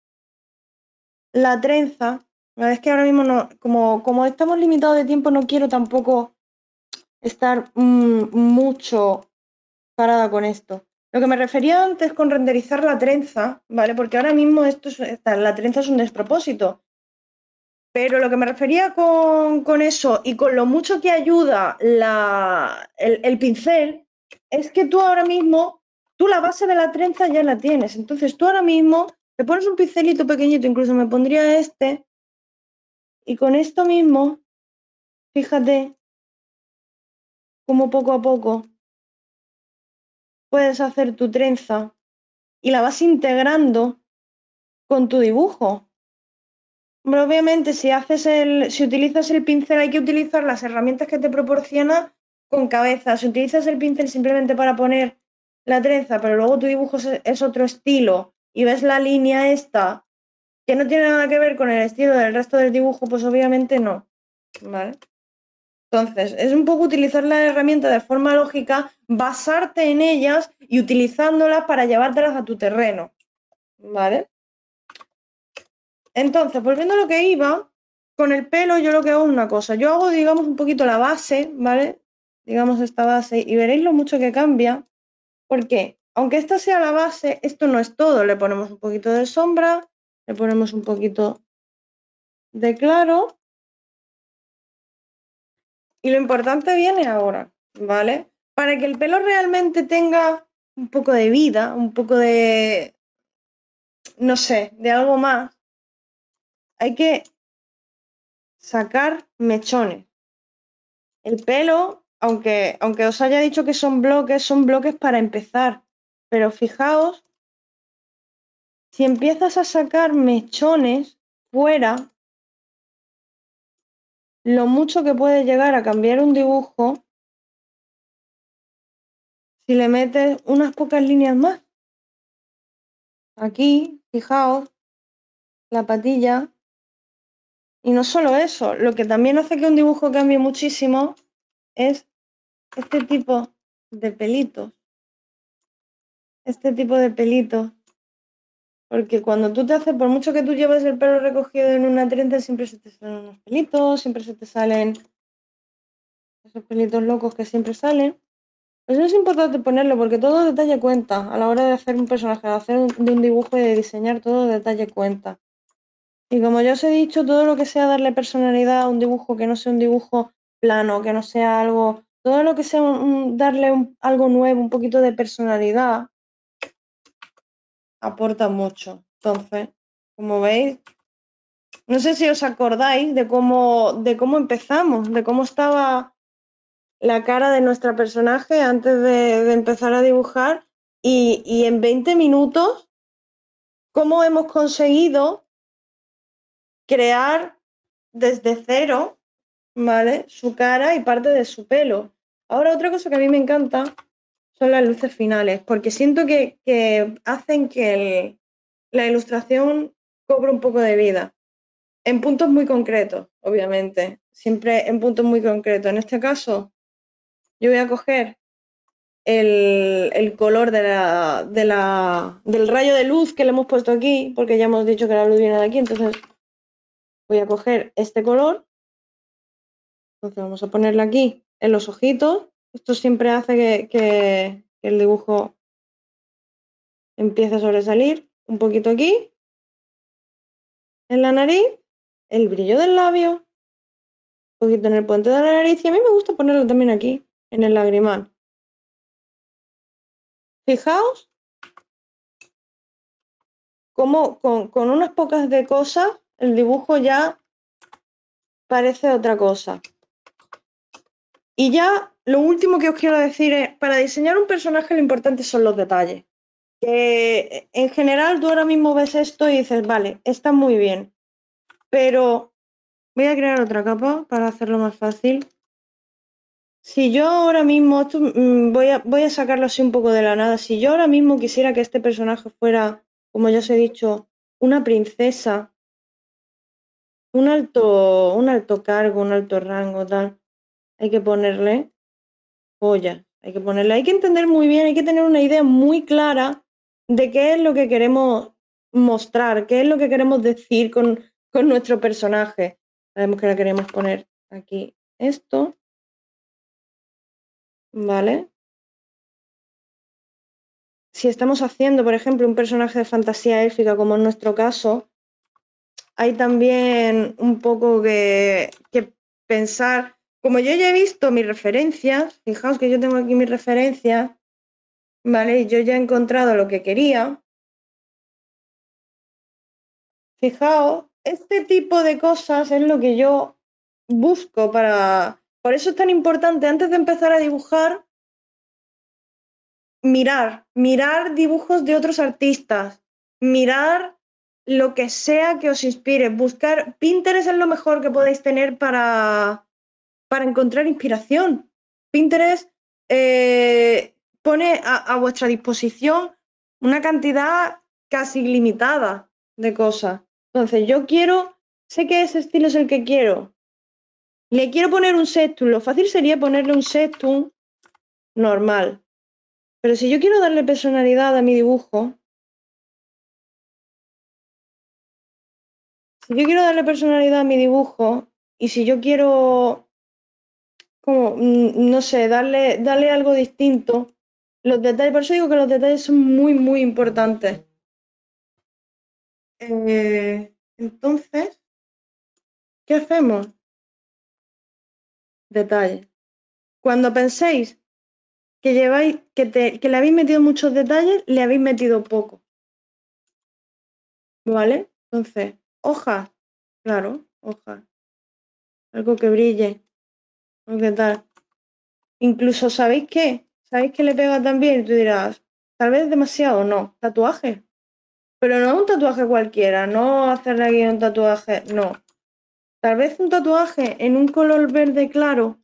la trenza, es que ahora mismo no, como estamos limitados de tiempo, no quiero tampoco estar mucho parada con esto. Lo que me refería antes con renderizar la trenza, ¿vale? Porque ahora mismo la trenza es un despropósito. Pero lo que me refería con eso y con lo mucho que ayuda el pincel es que tú ahora mismo, tú la base de la trenza ya la tienes. Entonces tú ahora mismo te pones un pincelito pequeñito, incluso me pondría este, y con esto mismo, fíjate cómo poco a poco puedes hacer tu trenza y la vas integrando con tu dibujo. Hombre, obviamente, si utilizas el pincel, hay que utilizar las herramientas que te proporciona con cabeza. Si utilizas el pincel simplemente para poner la trenza, pero luego tu dibujo es otro estilo y ves la línea esta que no tiene nada que ver con el estilo del resto del dibujo, pues obviamente no. ¿Vale? Entonces, es un poco utilizar la herramienta de forma lógica, basarte en ellas y utilizándolas para llevártelas a tu terreno. ¿Vale? Entonces, volviendo a lo que iba, con el pelo yo lo que hago es una cosa. Yo hago, digamos, un poquito la base, ¿vale? Digamos esta base y veréis lo mucho que cambia. Porque, aunque esta sea la base, esto no es todo. Le ponemos un poquito de sombra, le ponemos un poquito de claro. Y lo importante viene ahora, ¿vale? Para que el pelo realmente tenga un poco de vida, un poco de, no sé, de algo más, hay que sacar mechones. El pelo, aunque os haya dicho que son bloques para empezar. Pero fijaos, si empiezas a sacar mechones fuera, lo mucho que puede llegar a cambiar un dibujo si le metes unas pocas líneas más. Aquí, fijaos, la patilla. Y no solo eso, lo que también hace que un dibujo cambie muchísimo es este tipo de pelitos. Este tipo de pelitos. Porque cuando tú te haces, por mucho que tú lleves el pelo recogido en una trenza, siempre se te salen unos pelitos, siempre se te salen esos pelitos locos que siempre salen. Pues eso es importante ponerlo porque todo detalle cuenta a la hora de hacer un personaje, de hacer de un dibujo y de diseñar todo detalle cuenta. Y como ya os he dicho, todo lo que sea darle personalidad a un dibujo que no sea un dibujo plano, que no sea algo, todo lo que sea darle algo nuevo, un poquito de personalidad, aporta mucho. Entonces, como veis, no sé si os acordáis de cómo empezamos, de cómo estaba la cara de nuestra personaje antes de empezar a dibujar y en 20 minutos, cómo hemos conseguido crear desde cero, ¿vale? Su cara y parte de su pelo. Ahora, otra cosa que a mí me encanta son las luces finales, porque siento que hacen que la ilustración cobre un poco de vida. En puntos muy concretos, obviamente. Siempre en puntos muy concretos. En este caso, yo voy a coger el color del rayo de luz que le hemos puesto aquí, porque ya hemos dicho que la luz viene de aquí, entonces voy a coger este color. Entonces vamos a ponerle aquí en los ojitos. Esto siempre hace que el dibujo empiece a sobresalir. Un poquito aquí, en la nariz, el brillo del labio, un poquito en el puente de la nariz y a mí me gusta ponerlo también aquí, en el lagrimal. Fijaos cómo con unas pocas de cosas el dibujo ya parece otra cosa. Y ya lo último que os quiero decir es, para diseñar un personaje lo importante son los detalles. Que en general tú ahora mismo ves esto y dices, vale, está muy bien, pero voy a crear otra capa para hacerlo más fácil. Si yo ahora mismo, voy a sacarlo así un poco de la nada, si yo ahora mismo quisiera que este personaje fuera, como ya os he dicho, una princesa, un alto cargo, un alto rango, tal, hay que ponerle joya, hay que entender muy bien, hay que tener una idea muy clara de qué es lo que queremos mostrar, qué es lo que queremos decir con nuestro personaje. Sabemos que le queremos poner aquí esto, ¿vale? Si estamos haciendo, por ejemplo, un personaje de fantasía élfica, como en nuestro caso, hay también un poco que pensar, como yo ya he visto mis referencias, fijaos que yo tengo aquí mis referencias, ¿vale? Yo ya he encontrado lo que quería. Fijaos, este tipo de cosas es lo que yo busco para... Por eso es tan importante, antes de empezar a dibujar, mirar dibujos de otros artistas, mirar lo que sea que os inspire, buscar Pinterest es lo mejor que podéis tener para encontrar inspiración. Pinterest pone a vuestra disposición una cantidad casi ilimitada de cosas. Entonces, yo quiero, sé que ese estilo es el que quiero. Le quiero poner un sextum. Lo fácil sería ponerle un sextum normal. Pero si yo quiero darle personalidad a mi dibujo, si yo quiero darle personalidad a mi dibujo y si yo quiero, como, no sé, darle algo distinto, los detalles, por eso digo que los detalles son muy, muy importantes. Entonces, ¿qué hacemos? Detalles. Cuando penséis que lleváis, que le habéis metido muchos detalles, le habéis metido poco. ¿Vale? Entonces, hojas, claro, hojas. Algo que brille, algo que tal. Incluso, ¿sabéis qué? ¿Sabéis qué le pega también? Y tú dirás, tal vez demasiado, no. Tatuaje. Pero no un tatuaje cualquiera, no hacerle aquí un tatuaje, no. Tal vez un tatuaje en un color verde claro,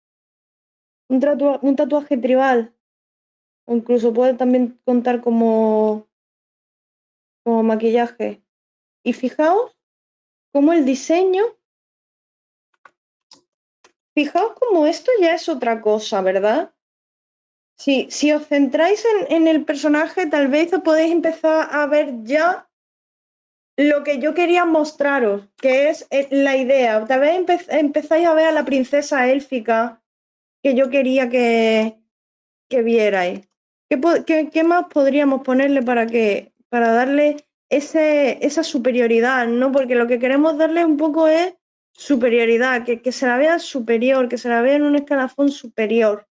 un tatuaje tribal, o incluso puede también contar como maquillaje. Y fijaos cómo el diseño, fijaos cómo esto ya es otra cosa, ¿verdad? Si os centráis en el personaje, tal vez podéis empezar a ver ya lo que yo quería mostraros, que es la idea. Tal vez empezáis a ver a la princesa élfica que yo quería que vierais. ¿Qué más podríamos ponerle para darle esa superioridad, ¿no? Porque lo que queremos darle un poco es superioridad, que se la vea superior, que se la vea en un escalafón superior.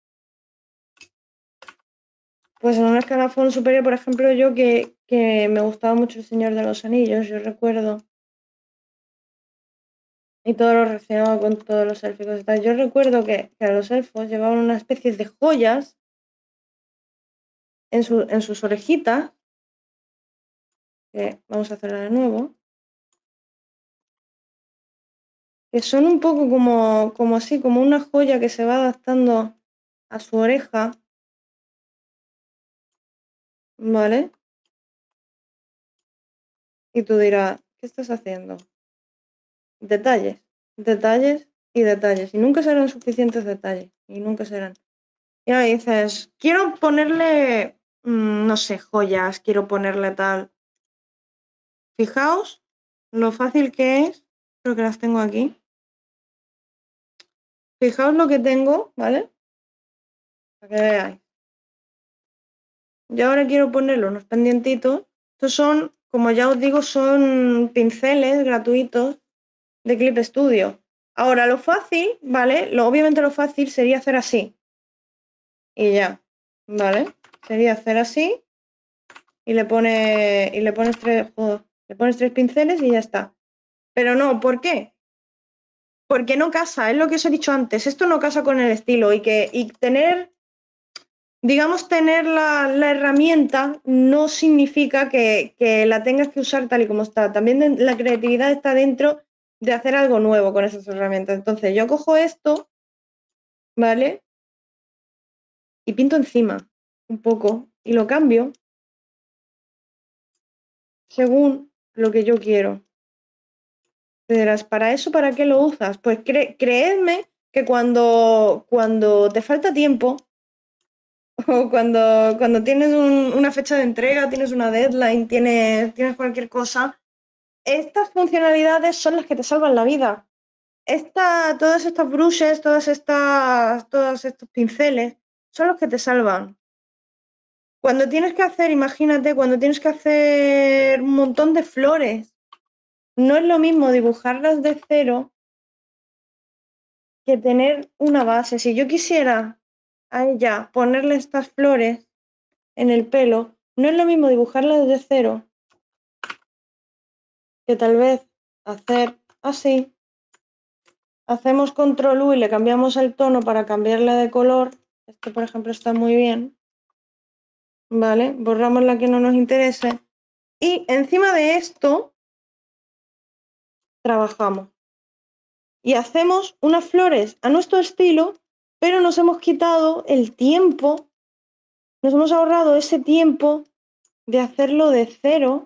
Pues en un escalafón superior, por ejemplo, yo que me gustaba mucho El Señor de los Anillos, yo recuerdo, y todo lo relacionado con todos los élficos y tal. Yo recuerdo que los elfos llevaban una especie de joyas en sus orejitas, que vamos a hacerla de nuevo, que son un poco como así, como una joya que se va adaptando a su oreja, ¿vale? Y tú dirás, ¿qué estás haciendo? Detalles, detalles y detalles. Y nunca serán suficientes detalles. Y nunca serán. Y ahora dices, quiero ponerle, no sé, joyas, quiero ponerle tal. Fijaos lo fácil que es, creo que las tengo aquí. Fijaos lo que tengo, ¿vale? Para que veáis. Yo ahora quiero ponerle unos pendientitos. Estos son, como ya os digo, son pinceles gratuitos de Clip Studio. Ahora, lo fácil, ¿vale? Obviamente lo fácil sería hacer así. Y ya, ¿vale? Sería hacer así y le pones tres, joder, le pones tres pinceles y ya está. Pero no, ¿por qué? Porque no casa, es lo que os he dicho antes. Esto no casa con el estilo y tener, digamos, tener la herramienta no significa que la tengas que usar tal y como está. También la creatividad está dentro de hacer algo nuevo con esas herramientas. Entonces, yo cojo esto, ¿vale? Y pinto encima un poco y lo cambio según lo que yo quiero. Te dirás, ¿para eso para qué lo usas? Pues creedme que cuando te falta tiempo o cuando tienes una fecha de entrega, tienes una deadline, tienes cualquier cosa, estas funcionalidades son las que te salvan la vida. Todas estas brushes, todos estos pinceles son los que te salvan. Cuando tienes que hacer, imagínate, cuando tienes que hacer un montón de flores, no es lo mismo dibujarlas de cero que tener una base. Si yo quisiera a ella ponerle estas flores en el pelo, no es lo mismo dibujarlas de cero que tal vez hacer así. Hacemos control U y le cambiamos el tono para cambiarle de color. Este, por ejemplo, está muy bien. ¿Vale? Borramos la que no nos interese. Y encima de esto, trabajamos. Y hacemos unas flores a nuestro estilo, pero nos hemos quitado el tiempo, nos hemos ahorrado ese tiempo de hacerlo de cero,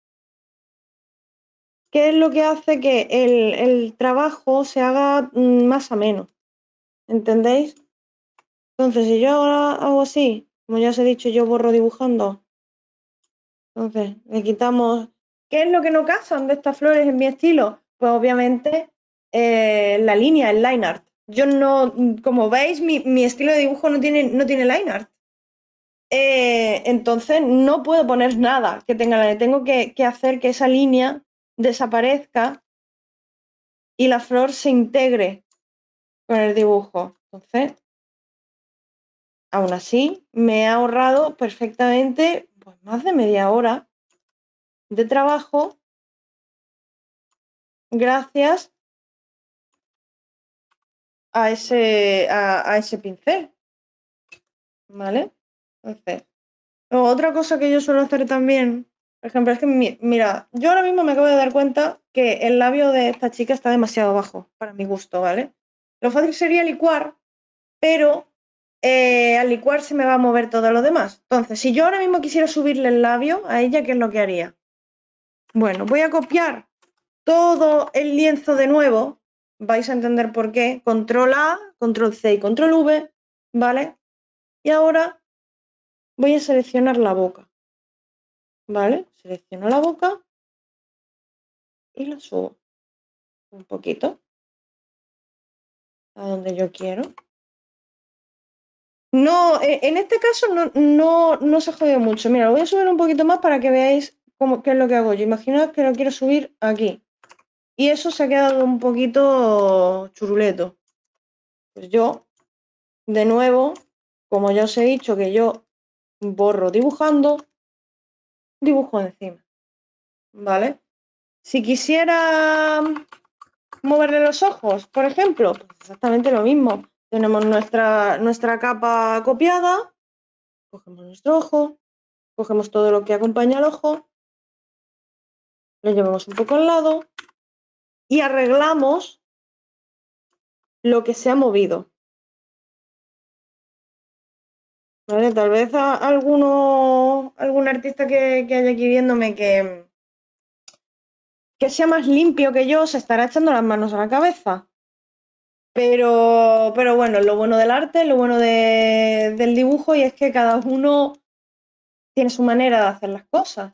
que es lo que hace que el trabajo se haga más ameno. ¿Entendéis? Entonces, si yo ahora hago así, como ya os he dicho, yo borro dibujando. Entonces, le quitamos. ¿Qué es lo que no casan de estas flores en mi estilo? Pues obviamente la línea, el line art. Yo no, como veis, mi estilo de dibujo no tiene line art. Entonces no puedo poner nada que tenga la línea. Tengo que hacer que esa línea desaparezca y la flor se integre con el dibujo. Entonces, aún así, me he ahorrado perfectamente pues, más de media hora de trabajo gracias a ese pincel, ¿vale? Entonces, otra cosa que yo suelo hacer también, por ejemplo, es que, mira, yo ahora mismo me acabo de dar cuenta que el labio de esta chica está demasiado bajo para mi gusto, ¿vale? Lo fácil sería licuar, pero al licuar se me va a mover todo lo demás. Entonces, si yo ahora mismo quisiera subirle el labio a ella, ¿qué es lo que haría? Bueno, voy a copiar todo el lienzo de nuevo, vais a entender por qué, control A, control C y control V, ¿vale? Y ahora voy a seleccionar la boca, ¿vale? Selecciono la boca y la subo un poquito a donde yo quiero. No, en este caso no se jode mucho. Mira, lo voy a subir un poquito más para que veáis qué es lo que hago yo. Imaginad que lo quiero subir aquí. Y eso se ha quedado un poquito churuleto. Pues yo, de nuevo, como ya os he dicho que yo borro dibujando, dibujo encima, ¿vale? Si quisiera moverle los ojos, por ejemplo, pues exactamente lo mismo. Tenemos nuestra capa copiada, cogemos nuestro ojo, cogemos todo lo que acompaña al ojo, lo llevamos un poco al lado y arreglamos lo que se ha movido. ¿Vale? Tal vez algún artista que haya aquí viéndome que sea más limpio que yo se estará echando las manos a la cabeza. Pero bueno, lo bueno del arte, lo bueno del dibujo, y es que cada uno tiene su manera de hacer las cosas.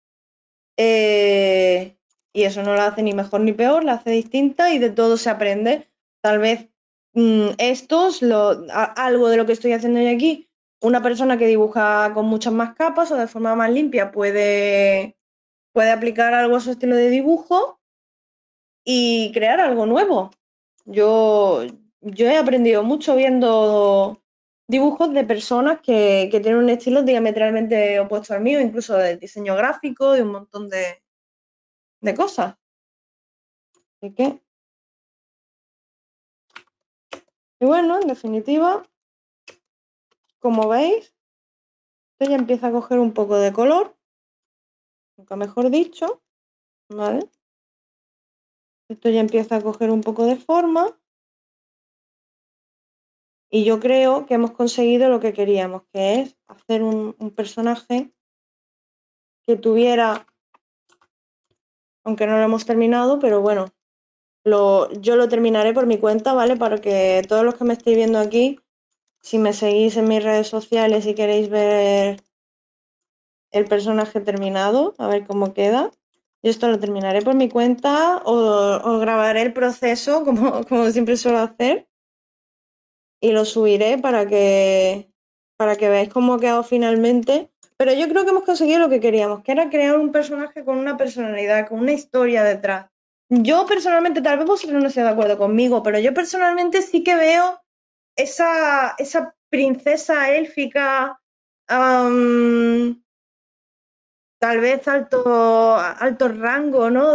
Y eso no la hace ni mejor ni peor, la hace distinta y de todo se aprende. Tal vez algo de lo que estoy haciendo yo aquí, una persona que dibuja con muchas más capas o de forma más limpia puede aplicar algo a su estilo de dibujo y crear algo nuevo. Yo, yo he aprendido mucho viendo dibujos de personas que tienen un estilo diametralmente opuesto al mío, incluso de diseño gráfico, de un montón de cosas. Así que, y bueno, en definitiva, como veis, esto ya empieza a coger un poco de color, nunca mejor dicho, ¿vale? Esto ya empieza a coger un poco de forma y yo creo que hemos conseguido lo que queríamos, que es hacer un personaje que tuviera, aunque no lo hemos terminado, pero bueno, yo lo terminaré por mi cuenta, ¿vale? Para que todos los que me estéis viendo aquí, si me seguís en mis redes sociales y queréis ver el personaje terminado, a ver cómo queda. Yo esto lo terminaré por mi cuenta o grabaré el proceso como siempre suelo hacer y lo subiré para que veáis cómo ha quedado finalmente. Pero yo creo que hemos conseguido lo que queríamos, que era crear un personaje con una personalidad, con una historia detrás. Yo personalmente, tal vez vosotros no estéis de acuerdo conmigo, pero yo personalmente sí que veo esa princesa élfica, tal vez alto rango, ¿no?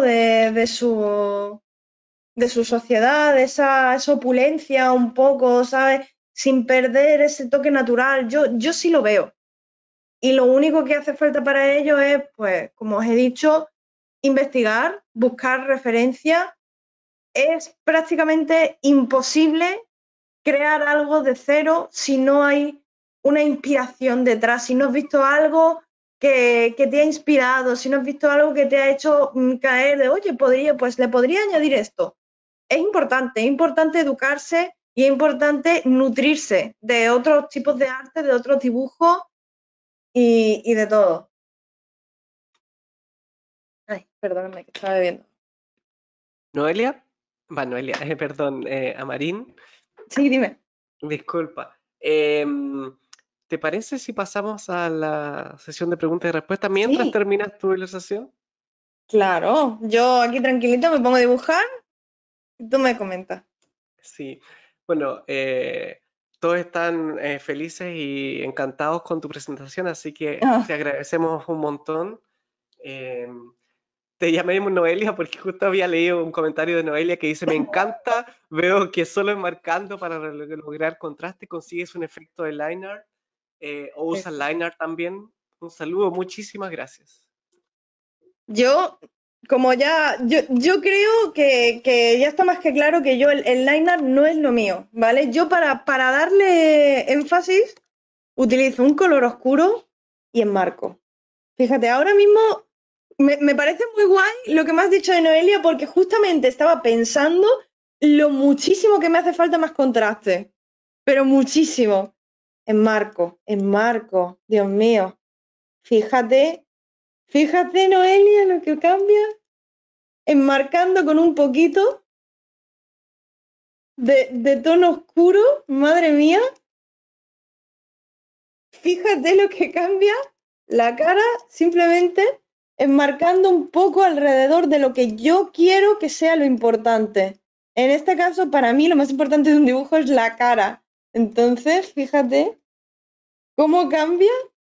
De su sociedad, esa opulencia un poco, ¿sabes? Sin perder ese toque natural. Yo sí lo veo. Y lo único que hace falta para ello es, pues, como os he dicho, investigar, buscar referencias. Es prácticamente imposible crear algo de cero si no hay una inspiración detrás, si no has visto algo que te ha inspirado, si no has visto algo que te ha hecho caer de, oye, le podría añadir esto. Es importante educarse y es importante nutrirse de otros tipos de arte, de otros dibujos y de todo. Ay, perdóname que estaba bebiendo. Noelia, va, Noelia, perdón, Amarín, Sí, dime. disculpa. ¿Te parece si pasamos a la sesión de preguntas y respuestas mientras Sí, terminas tu ilustración? claro. Yo aquí tranquilita me pongo a dibujar y tú me comentas. Sí, bueno, todos están felices y encantados con tu presentación, así que Ah, te agradecemos un montón. Eh, Te llamé Noelia porque justo había leído un comentario de Noelia que dice, me encanta, veo que solo enmarcando para lograr contraste consigues un efecto de line art o usas eso. line art también. Un saludo, muchísimas gracias. Yo, yo creo que ya está más que claro que el line art no es lo mío, ¿vale? Yo para darle énfasis utilizo un color oscuro y enmarco. Fíjate, ahora mismo me parece muy guay lo que me has dicho de Noelia porque justamente estaba pensando lo muchísimo que me hace falta más contraste, pero muchísimo. Enmarco, Dios mío. Fíjate, fíjate Noelia lo que cambia. Enmarcando con un poquito de tono oscuro, madre mía, fíjate lo que cambia la cara simplemente enmarcando un poco alrededor de lo que yo quiero que sea lo importante. En este caso, para mí, lo más importante de un dibujo es la cara. Entonces, fíjate cómo cambia,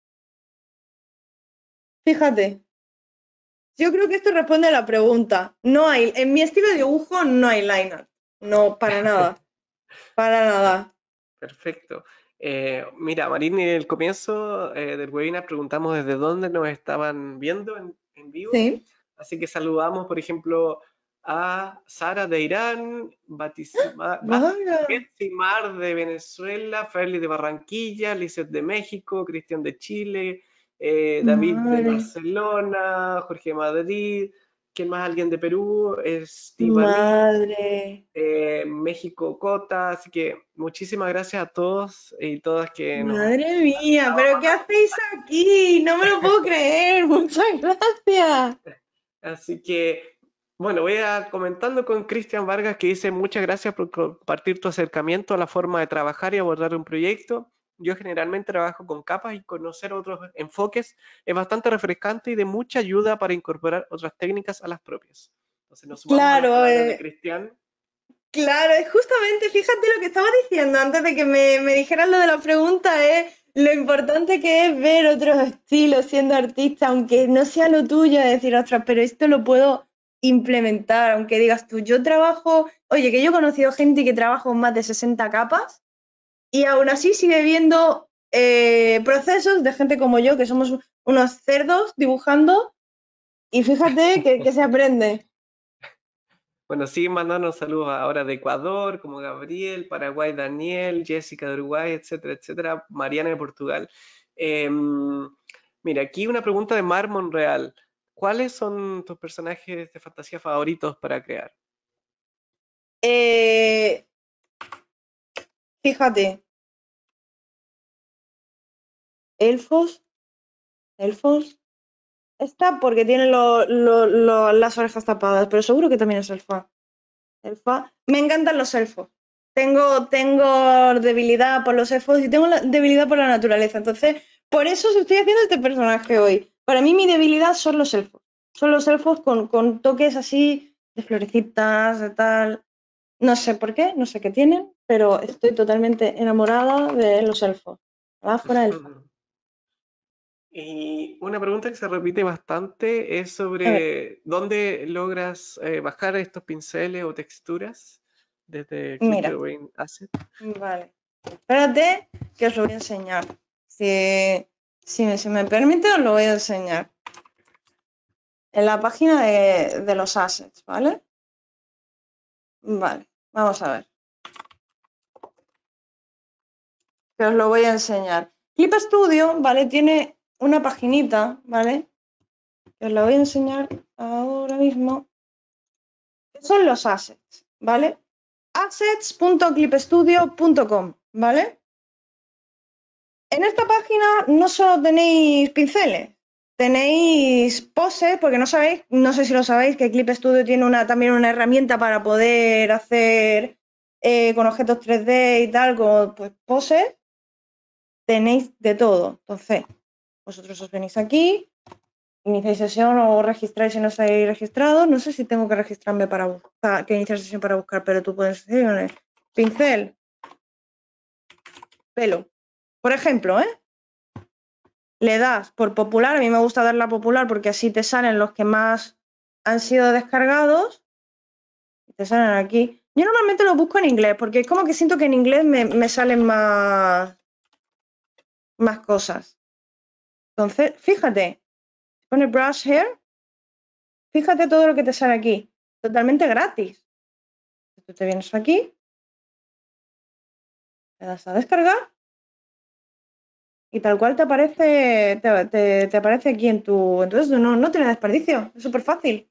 fíjate. Yo creo que esto responde a la pregunta. En mi estilo de dibujo no hay line art. No, para nada, para nada. Perfecto. Mira, Marín, en el comienzo del webinar preguntamos desde dónde nos estaban viendo en vivo. Sí. Así que saludamos, por ejemplo, a Sara de Irán, Vaya, Betsy Mar de Venezuela, Ferly de Barranquilla, Lizeth de México, Cristian de Chile, David de madre, Barcelona, Jorge de Madrid, ¿quién más? Alguien de Perú, Estivaní, madre, México Cota, así que muchísimas gracias a todos y todas que nos madre mía, han pero ¿qué mandado. hacéis aquí? No me lo puedo creer, muchas gracias. Así que, bueno, voy a comentando con Cristian Vargas que dice muchas gracias por compartir tu acercamiento a la forma de trabajar y abordar un proyecto. Yo generalmente trabajo con capas y conocer otros enfoques es bastante refrescante y de mucha ayuda para incorporar otras técnicas a las propias. Entonces nos sumamos a las Claro, palabras de Cristian. claro, es justamente, fíjate lo que estaba diciendo antes de que me dijeran lo de la pregunta, es lo importante que es ver otros estilos siendo artista, aunque no sea lo tuyo, decir, ostras, pero esto lo puedo implementar, aunque digas tú, yo trabajo, oye, que yo he conocido gente que trabaja con más de 60 capas y aún así sigue viendo procesos de gente como yo, que somos unos cerdos dibujando, y fíjate que se aprende. Bueno, siguen mandando saludos ahora de Ecuador, como Gabriel, Paraguay, Daniel, Jessica de Uruguay, etcétera, etcétera, Mariana de Portugal. Mira, aquí una pregunta de Mar Monreal. ¿Cuáles son tus personajes de fantasía favoritos para crear? Eh, fíjate, elfos, elfos. Está porque tiene las orejas tapadas, pero seguro que también es elfa. Elfa. Me encantan los elfos. Tengo debilidad por los elfos y tengo debilidad por la naturaleza. Entonces, por eso estoy haciendo este personaje hoy. Para mí mi debilidad son los elfos. Son los elfos con toques así de florecitas, de tal. No sé por qué, no sé qué tienen, pero estoy totalmente enamorada de los elfos. Va fuera elfa. Y una pregunta que se repite bastante es A ver, sobre dónde logras bajar estos pinceles o texturas desde Clip mira. Drawing Asset. Vale. Espérate que os lo voy a enseñar. Si, si me permite, os lo voy a enseñar. En la página de los assets, ¿vale? Vale, vamos a ver. Que os lo voy a enseñar. Clip Studio, ¿vale? Tiene una paginita, ¿vale? Que os la voy a enseñar ahora mismo. Que son los assets, ¿vale? assets.clipstudio.com, ¿vale? En esta página no solo tenéis pinceles, tenéis poses, porque no sabéis, no sé si lo sabéis, que Clip Studio tiene también una herramienta para poder hacer con objetos 3D y tal, como pues poses, tenéis de todo. Entonces, vosotros os venís aquí, iniciáis sesión o registráis si no estáis registrados. No sé si tengo que registrarme para buscar, que iniciar sesión para buscar, pero tú puedes decir, pincel, pelo. Por ejemplo, ¿eh? Le das por popular, a mí me gusta darla popular porque así te salen los que más han sido descargados, te salen aquí. Yo normalmente lo busco en inglés porque es como que siento que en inglés me salen más cosas. Entonces, fíjate, pone brush here, fíjate todo lo que te sale aquí, totalmente gratis. Tú te vienes aquí, le das a descargar y tal cual te aparece, te aparece aquí en tu. Entonces no tiene desperdicio, es súper fácil.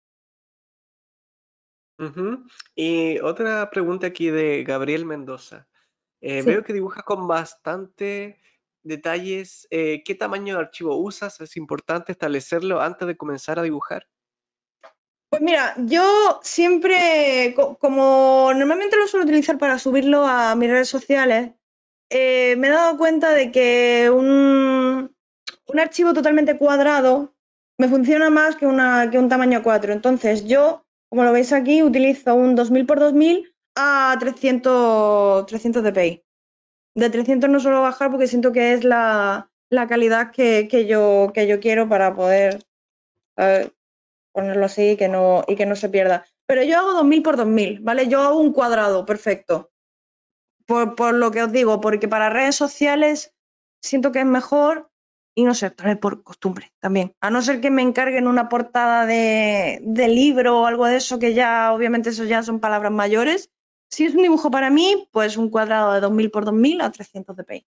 Ujú. Y otra pregunta aquí de Gabriel Mendoza. Veo Sí. que dibujas con bastante detalles. ¿Qué tamaño de archivo usas? Es importante establecerlo antes de comenzar a dibujar. Pues mira, yo siempre, como normalmente lo suelo utilizar para subirlo a mis redes sociales, me he dado cuenta de que un archivo totalmente cuadrado me funciona más que un tamaño 4. Entonces yo, como lo veis aquí, utilizo un 2000 por 2000 a 300 dpi. De 300 no suelo bajar porque siento que es la calidad que yo quiero para poder, ¿sabes?, ponerlo así y que no se pierda. Pero yo hago 2000 por 2000, ¿vale? Yo hago un cuadrado, perfecto. Por lo que os digo, porque para redes sociales siento que es mejor y no sé, tal vez por costumbre también. A no ser que me encarguen una portada de libro o algo de eso, que ya obviamente eso ya son palabras mayores. Si es un dibujo para mí, pues un cuadrado de 2000 por 2000 a 300 dpi.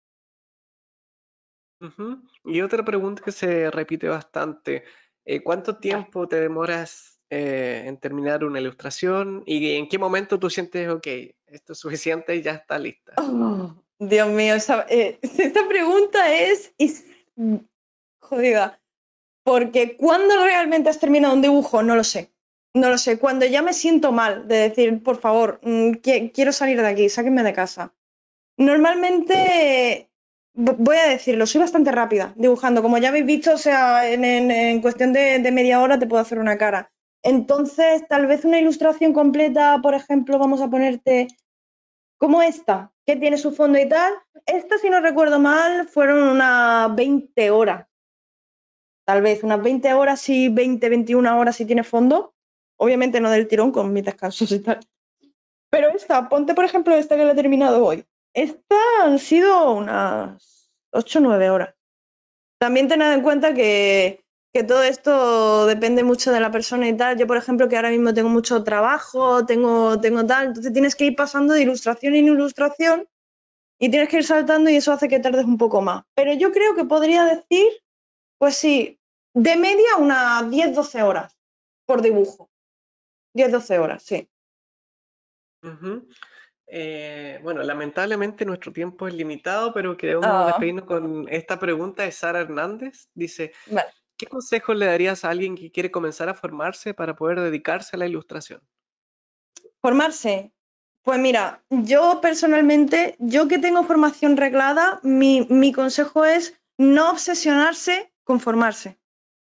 Ujú. Y otra pregunta que se repite bastante, ¿cuánto tiempo te demoras en terminar una ilustración y en qué momento tú sientes, ok, esto es suficiente y ya está lista? Oh, Dios mío, esta pregunta es jodida. Porque cuando realmente has terminado un dibujo, no lo sé. No lo sé. Cuando ya me siento mal de decir, por favor, quiero salir de aquí, sáquenme de casa. Normalmente, voy a decirlo, soy bastante rápida dibujando. Como ya habéis visto, o sea, en cuestión de media hora te puedo hacer una cara. Entonces, tal vez una ilustración completa, por ejemplo, vamos a ponerte como esta, que tiene su fondo y tal. Esta, si no recuerdo mal, fueron unas 20 horas, tal vez unas 20 horas y 20, 21 horas si tiene fondo. Obviamente no del tirón, con mis descansos y tal. Pero esta, ponte por ejemplo esta que la he terminado hoy. Esta han sido unas 8 o 9 horas. También tened en cuenta que todo esto depende mucho de la persona y tal. Yo, por ejemplo, que ahora mismo tengo mucho trabajo, tengo tal, entonces tienes que ir pasando de ilustración en ilustración y tienes que ir saltando y eso hace que tardes un poco más. Pero yo creo que podría decir, pues sí, de media unas 10 12 horas por dibujo. 10 12 horas, sí. Ujú. Bueno, lamentablemente nuestro tiempo es limitado, pero queremos Ah, despedirnos con esta pregunta de Sara Hernández. Dice, vale. ¿qué consejos le darías a alguien que quiere comenzar a formarse para poder dedicarse a la ilustración? Formarse. Pues mira, yo personalmente, yo que tengo formación reglada, mi consejo es no obsesionarse con formarse.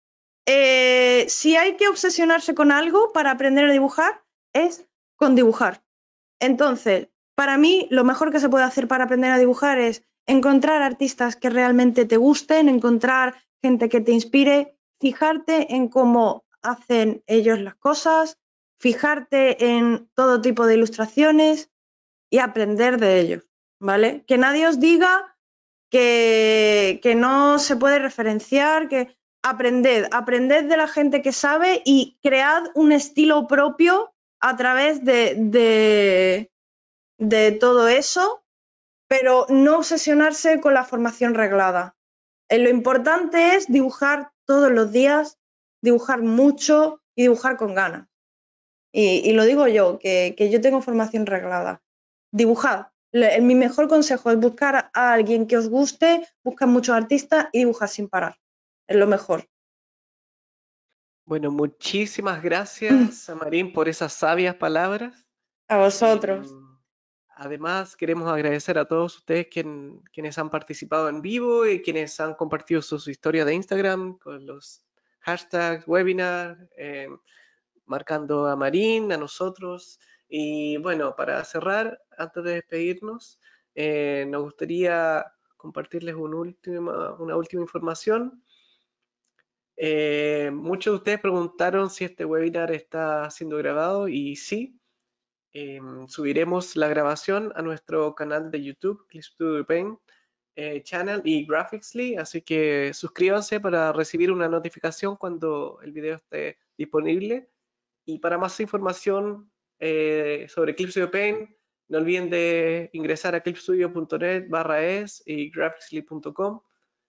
Si hay que obsesionarse con algo para aprender a dibujar, es con dibujar. Entonces, para mí, lo mejor que se puede hacer para aprender a dibujar es encontrar artistas que realmente te gusten, encontrar gente que te inspire, fijarte en cómo hacen ellos las cosas, fijarte en todo tipo de ilustraciones y aprender de ellos, ¿vale? Que nadie os diga que no se puede referenciar, que aprended de la gente que sabe y cread un estilo propio a través de todo eso, pero no obsesionarse con la formación reglada. Lo importante es dibujar todos los días, dibujar mucho y dibujar con ganas. Y lo digo yo, que yo tengo formación reglada. Dibujad. Mi mejor consejo es buscar a alguien que os guste, buscar muchos artistas y dibujar sin parar. Es lo mejor. Bueno, muchísimas gracias, Marín, por esas sabias palabras. A vosotros. Además, queremos agradecer a todos ustedes quienes han participado en vivo y quienes han compartido sus historias de Instagram con los hashtags, webinar, marcando a Marín, a nosotros. Y bueno, para cerrar, antes de despedirnos, nos gustaría compartirles una última información. Muchos de ustedes preguntaron si este webinar está siendo grabado y sí, subiremos la grabación a nuestro canal de YouTube, Clip Studio Paint Channel y Graphicsly, así que suscríbanse para recibir una notificación cuando el video esté disponible. Y para más información sobre Clip Studio Paint, no olviden de ingresar a clipstudio.net/es y graphicsly.com.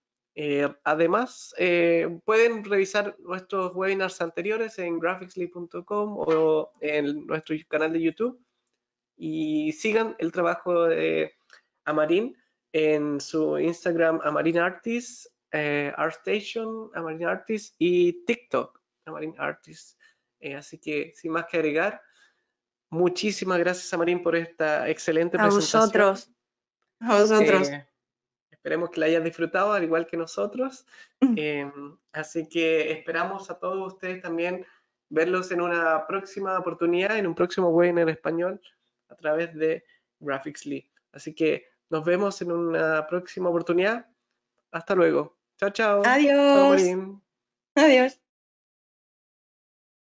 Además, pueden revisar nuestros webinars anteriores en graphicsly.com o en nuestro canal de YouTube y sigan el trabajo de Amarin en su Instagram Amarin Artist, ArtStation, Amarin Artist y TikTok Amarin Artist. Así que sin más que agregar, muchísimas gracias Amarin por esta excelente A presentación. vosotros. A vosotros. Eh, Esperemos que la hayan disfrutado al igual que nosotros. Así que esperamos a todos ustedes también verlos en una próxima oportunidad, en un próximo webinar en español a través de Graphicsly. Así que nos vemos en una próxima oportunidad. Hasta luego. Chao, chao. Chao, Adiós. Marín. Adiós.